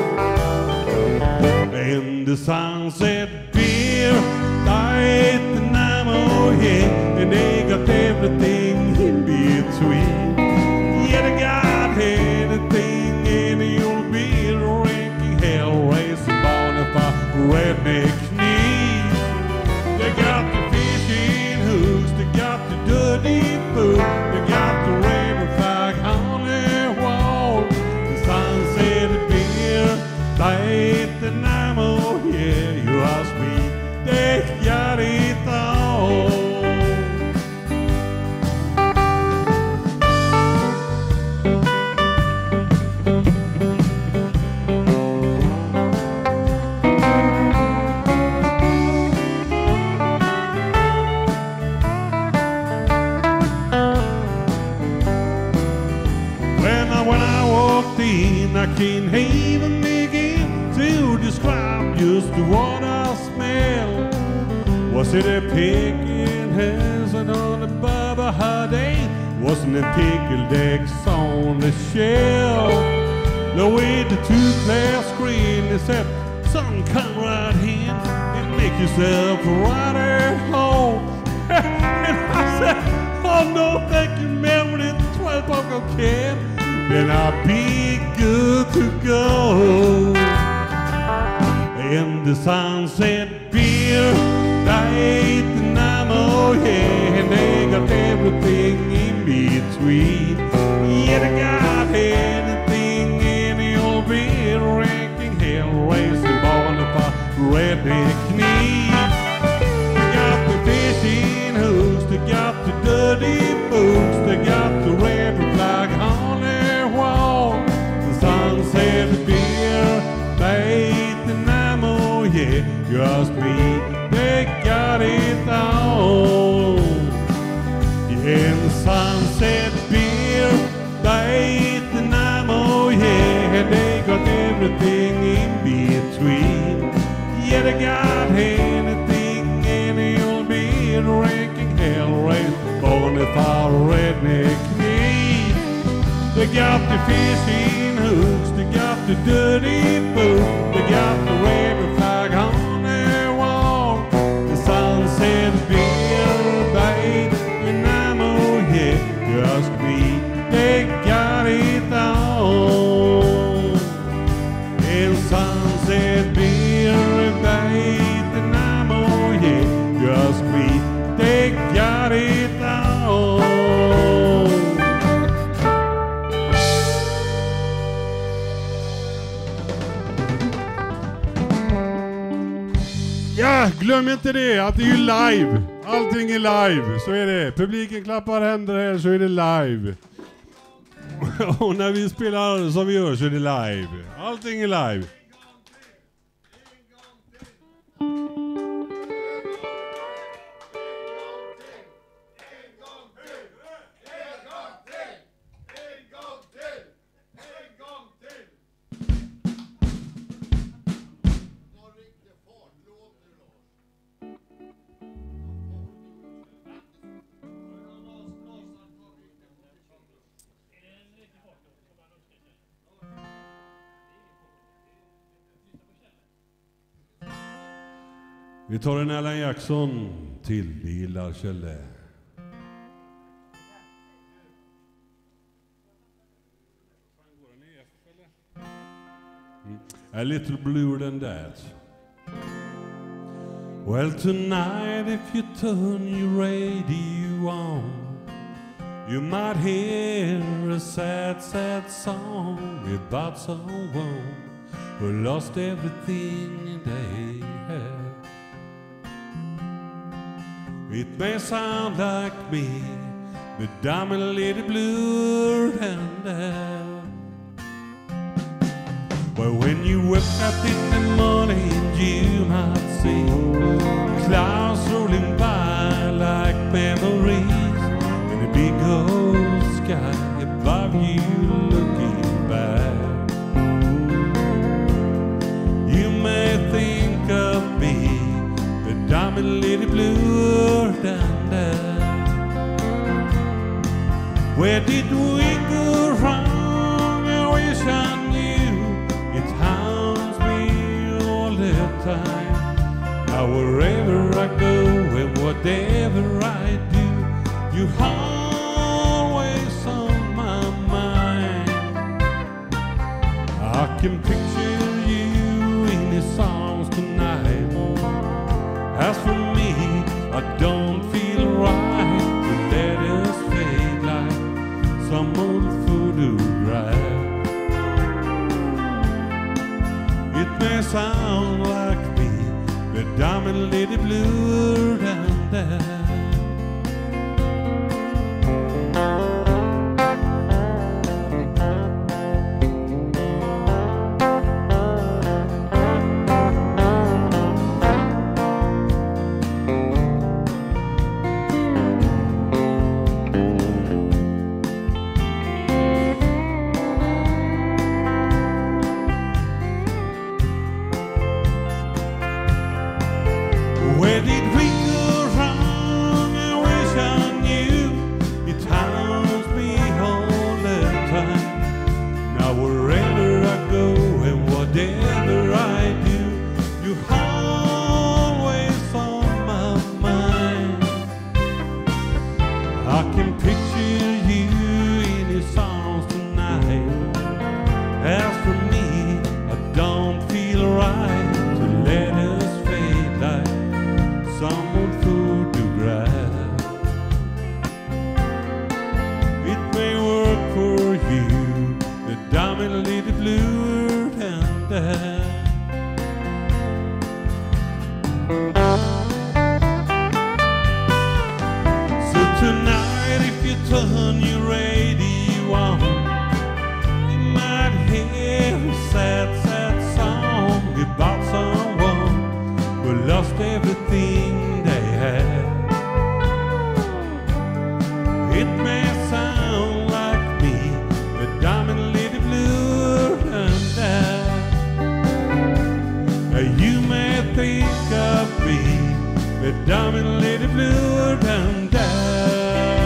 And the sign said beer, diet, and ammo, yeah, and they got everything in between. Yeah, they got anything in the old beer, ranking hell, racing bonfire, redneck knees. They got the fishing hooks, they got the dirty boot, they got the rainbow flag on their wall. The sun said beer, light the ammo, yeah, you ask me, they got it all. I can't even begin to describe just what I smell. Was it a picking hazard on the Baba Hade? Wasn't it pickled eggs on the shell? No way the two-class screen, they said, son, come right in and make yourself right at home. And I said, oh no, thank you, man, with it 12 buckle can. then I'll be good to go. And the sunset beer, they ate the Namo, yeah, and they got everything in between. Yeah, they got anything in the old beer, ranking hell, racing ball of a redneck knee. They got the fishing hooks, they got the dirty boots, they got the red flag on their wall. The sunset beer, they ate the Namo, yeah, just me, they got it all. Yeah, the sunset beer, they ate the Namo, yeah, and they got everything in between. Yeah, they got anything, any old beer, ranking hell, race, born if our redneck need. They got the fishing hooks, they got the dirty boots, they got the red flag on their wall. The sunset beer, they and I'm just me, they got it all. And sunset beer, they and I'm just me, they got it all. Ja, glöm inte det, att det är ju live. Allting är live, så är det. Publiken klappar händer här, så är det live. Och när vi spelar som vi gör så är det live. Allting är live. Vi tar en Alan Jackson till Lilla Källe. A little bluer than that. Well, tonight if you turn your radio on, you might hear a sad, sad song about someone who lost everything they had. It may sound like me, but I'm a little bluer than that. Well, when you wake up in the morning, you might see clouds rolling by like memories, and a big old sky above you looking back. You may think of me, but I'm a little bluer than that. Where did we go wrong? I wish I knew. It haunts me all the time. Now wherever I go and whatever I do, you always on my mind. I can picture you in the songs tonight. As for me, I don't feel right to let us fade like some old photograph. It may sound like me, but I'm a little bluer than that. turn your radio on. You might hear a sad, sad song about someone who lost everything they had. It may sound like me, but I'm in Lady Blue and that. You may think of me, but I'm in Lady Blue and that.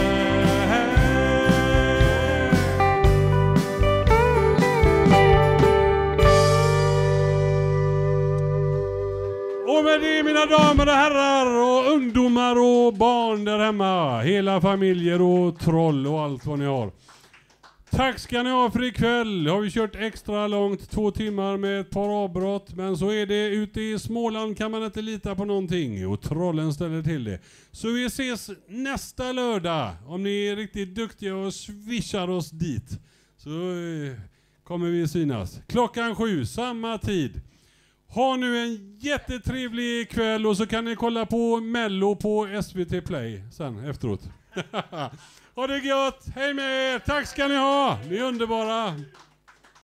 Och med det, mina damer och herrar och ungdomar och barn där hemma, hela familjer och troll och allt vad ni har. Tack ska ni ha för ikväll. Har vi kört extra långt, 2 timmar med ett par avbrott. Men så är det, ute i Småland kan man inte lita på någonting. Och trollen ställer till det. Så vi ses nästa lördag. Om ni är riktigt duktiga och swishar oss dit, så kommer vi synas. 7:00, samma tid. Ha nu en jättetrevlig kväll och så kan ni kolla på Mello på SVT Play sen efteråt. Ha det gött, hej med er, tack ska ni ha, ni är underbara.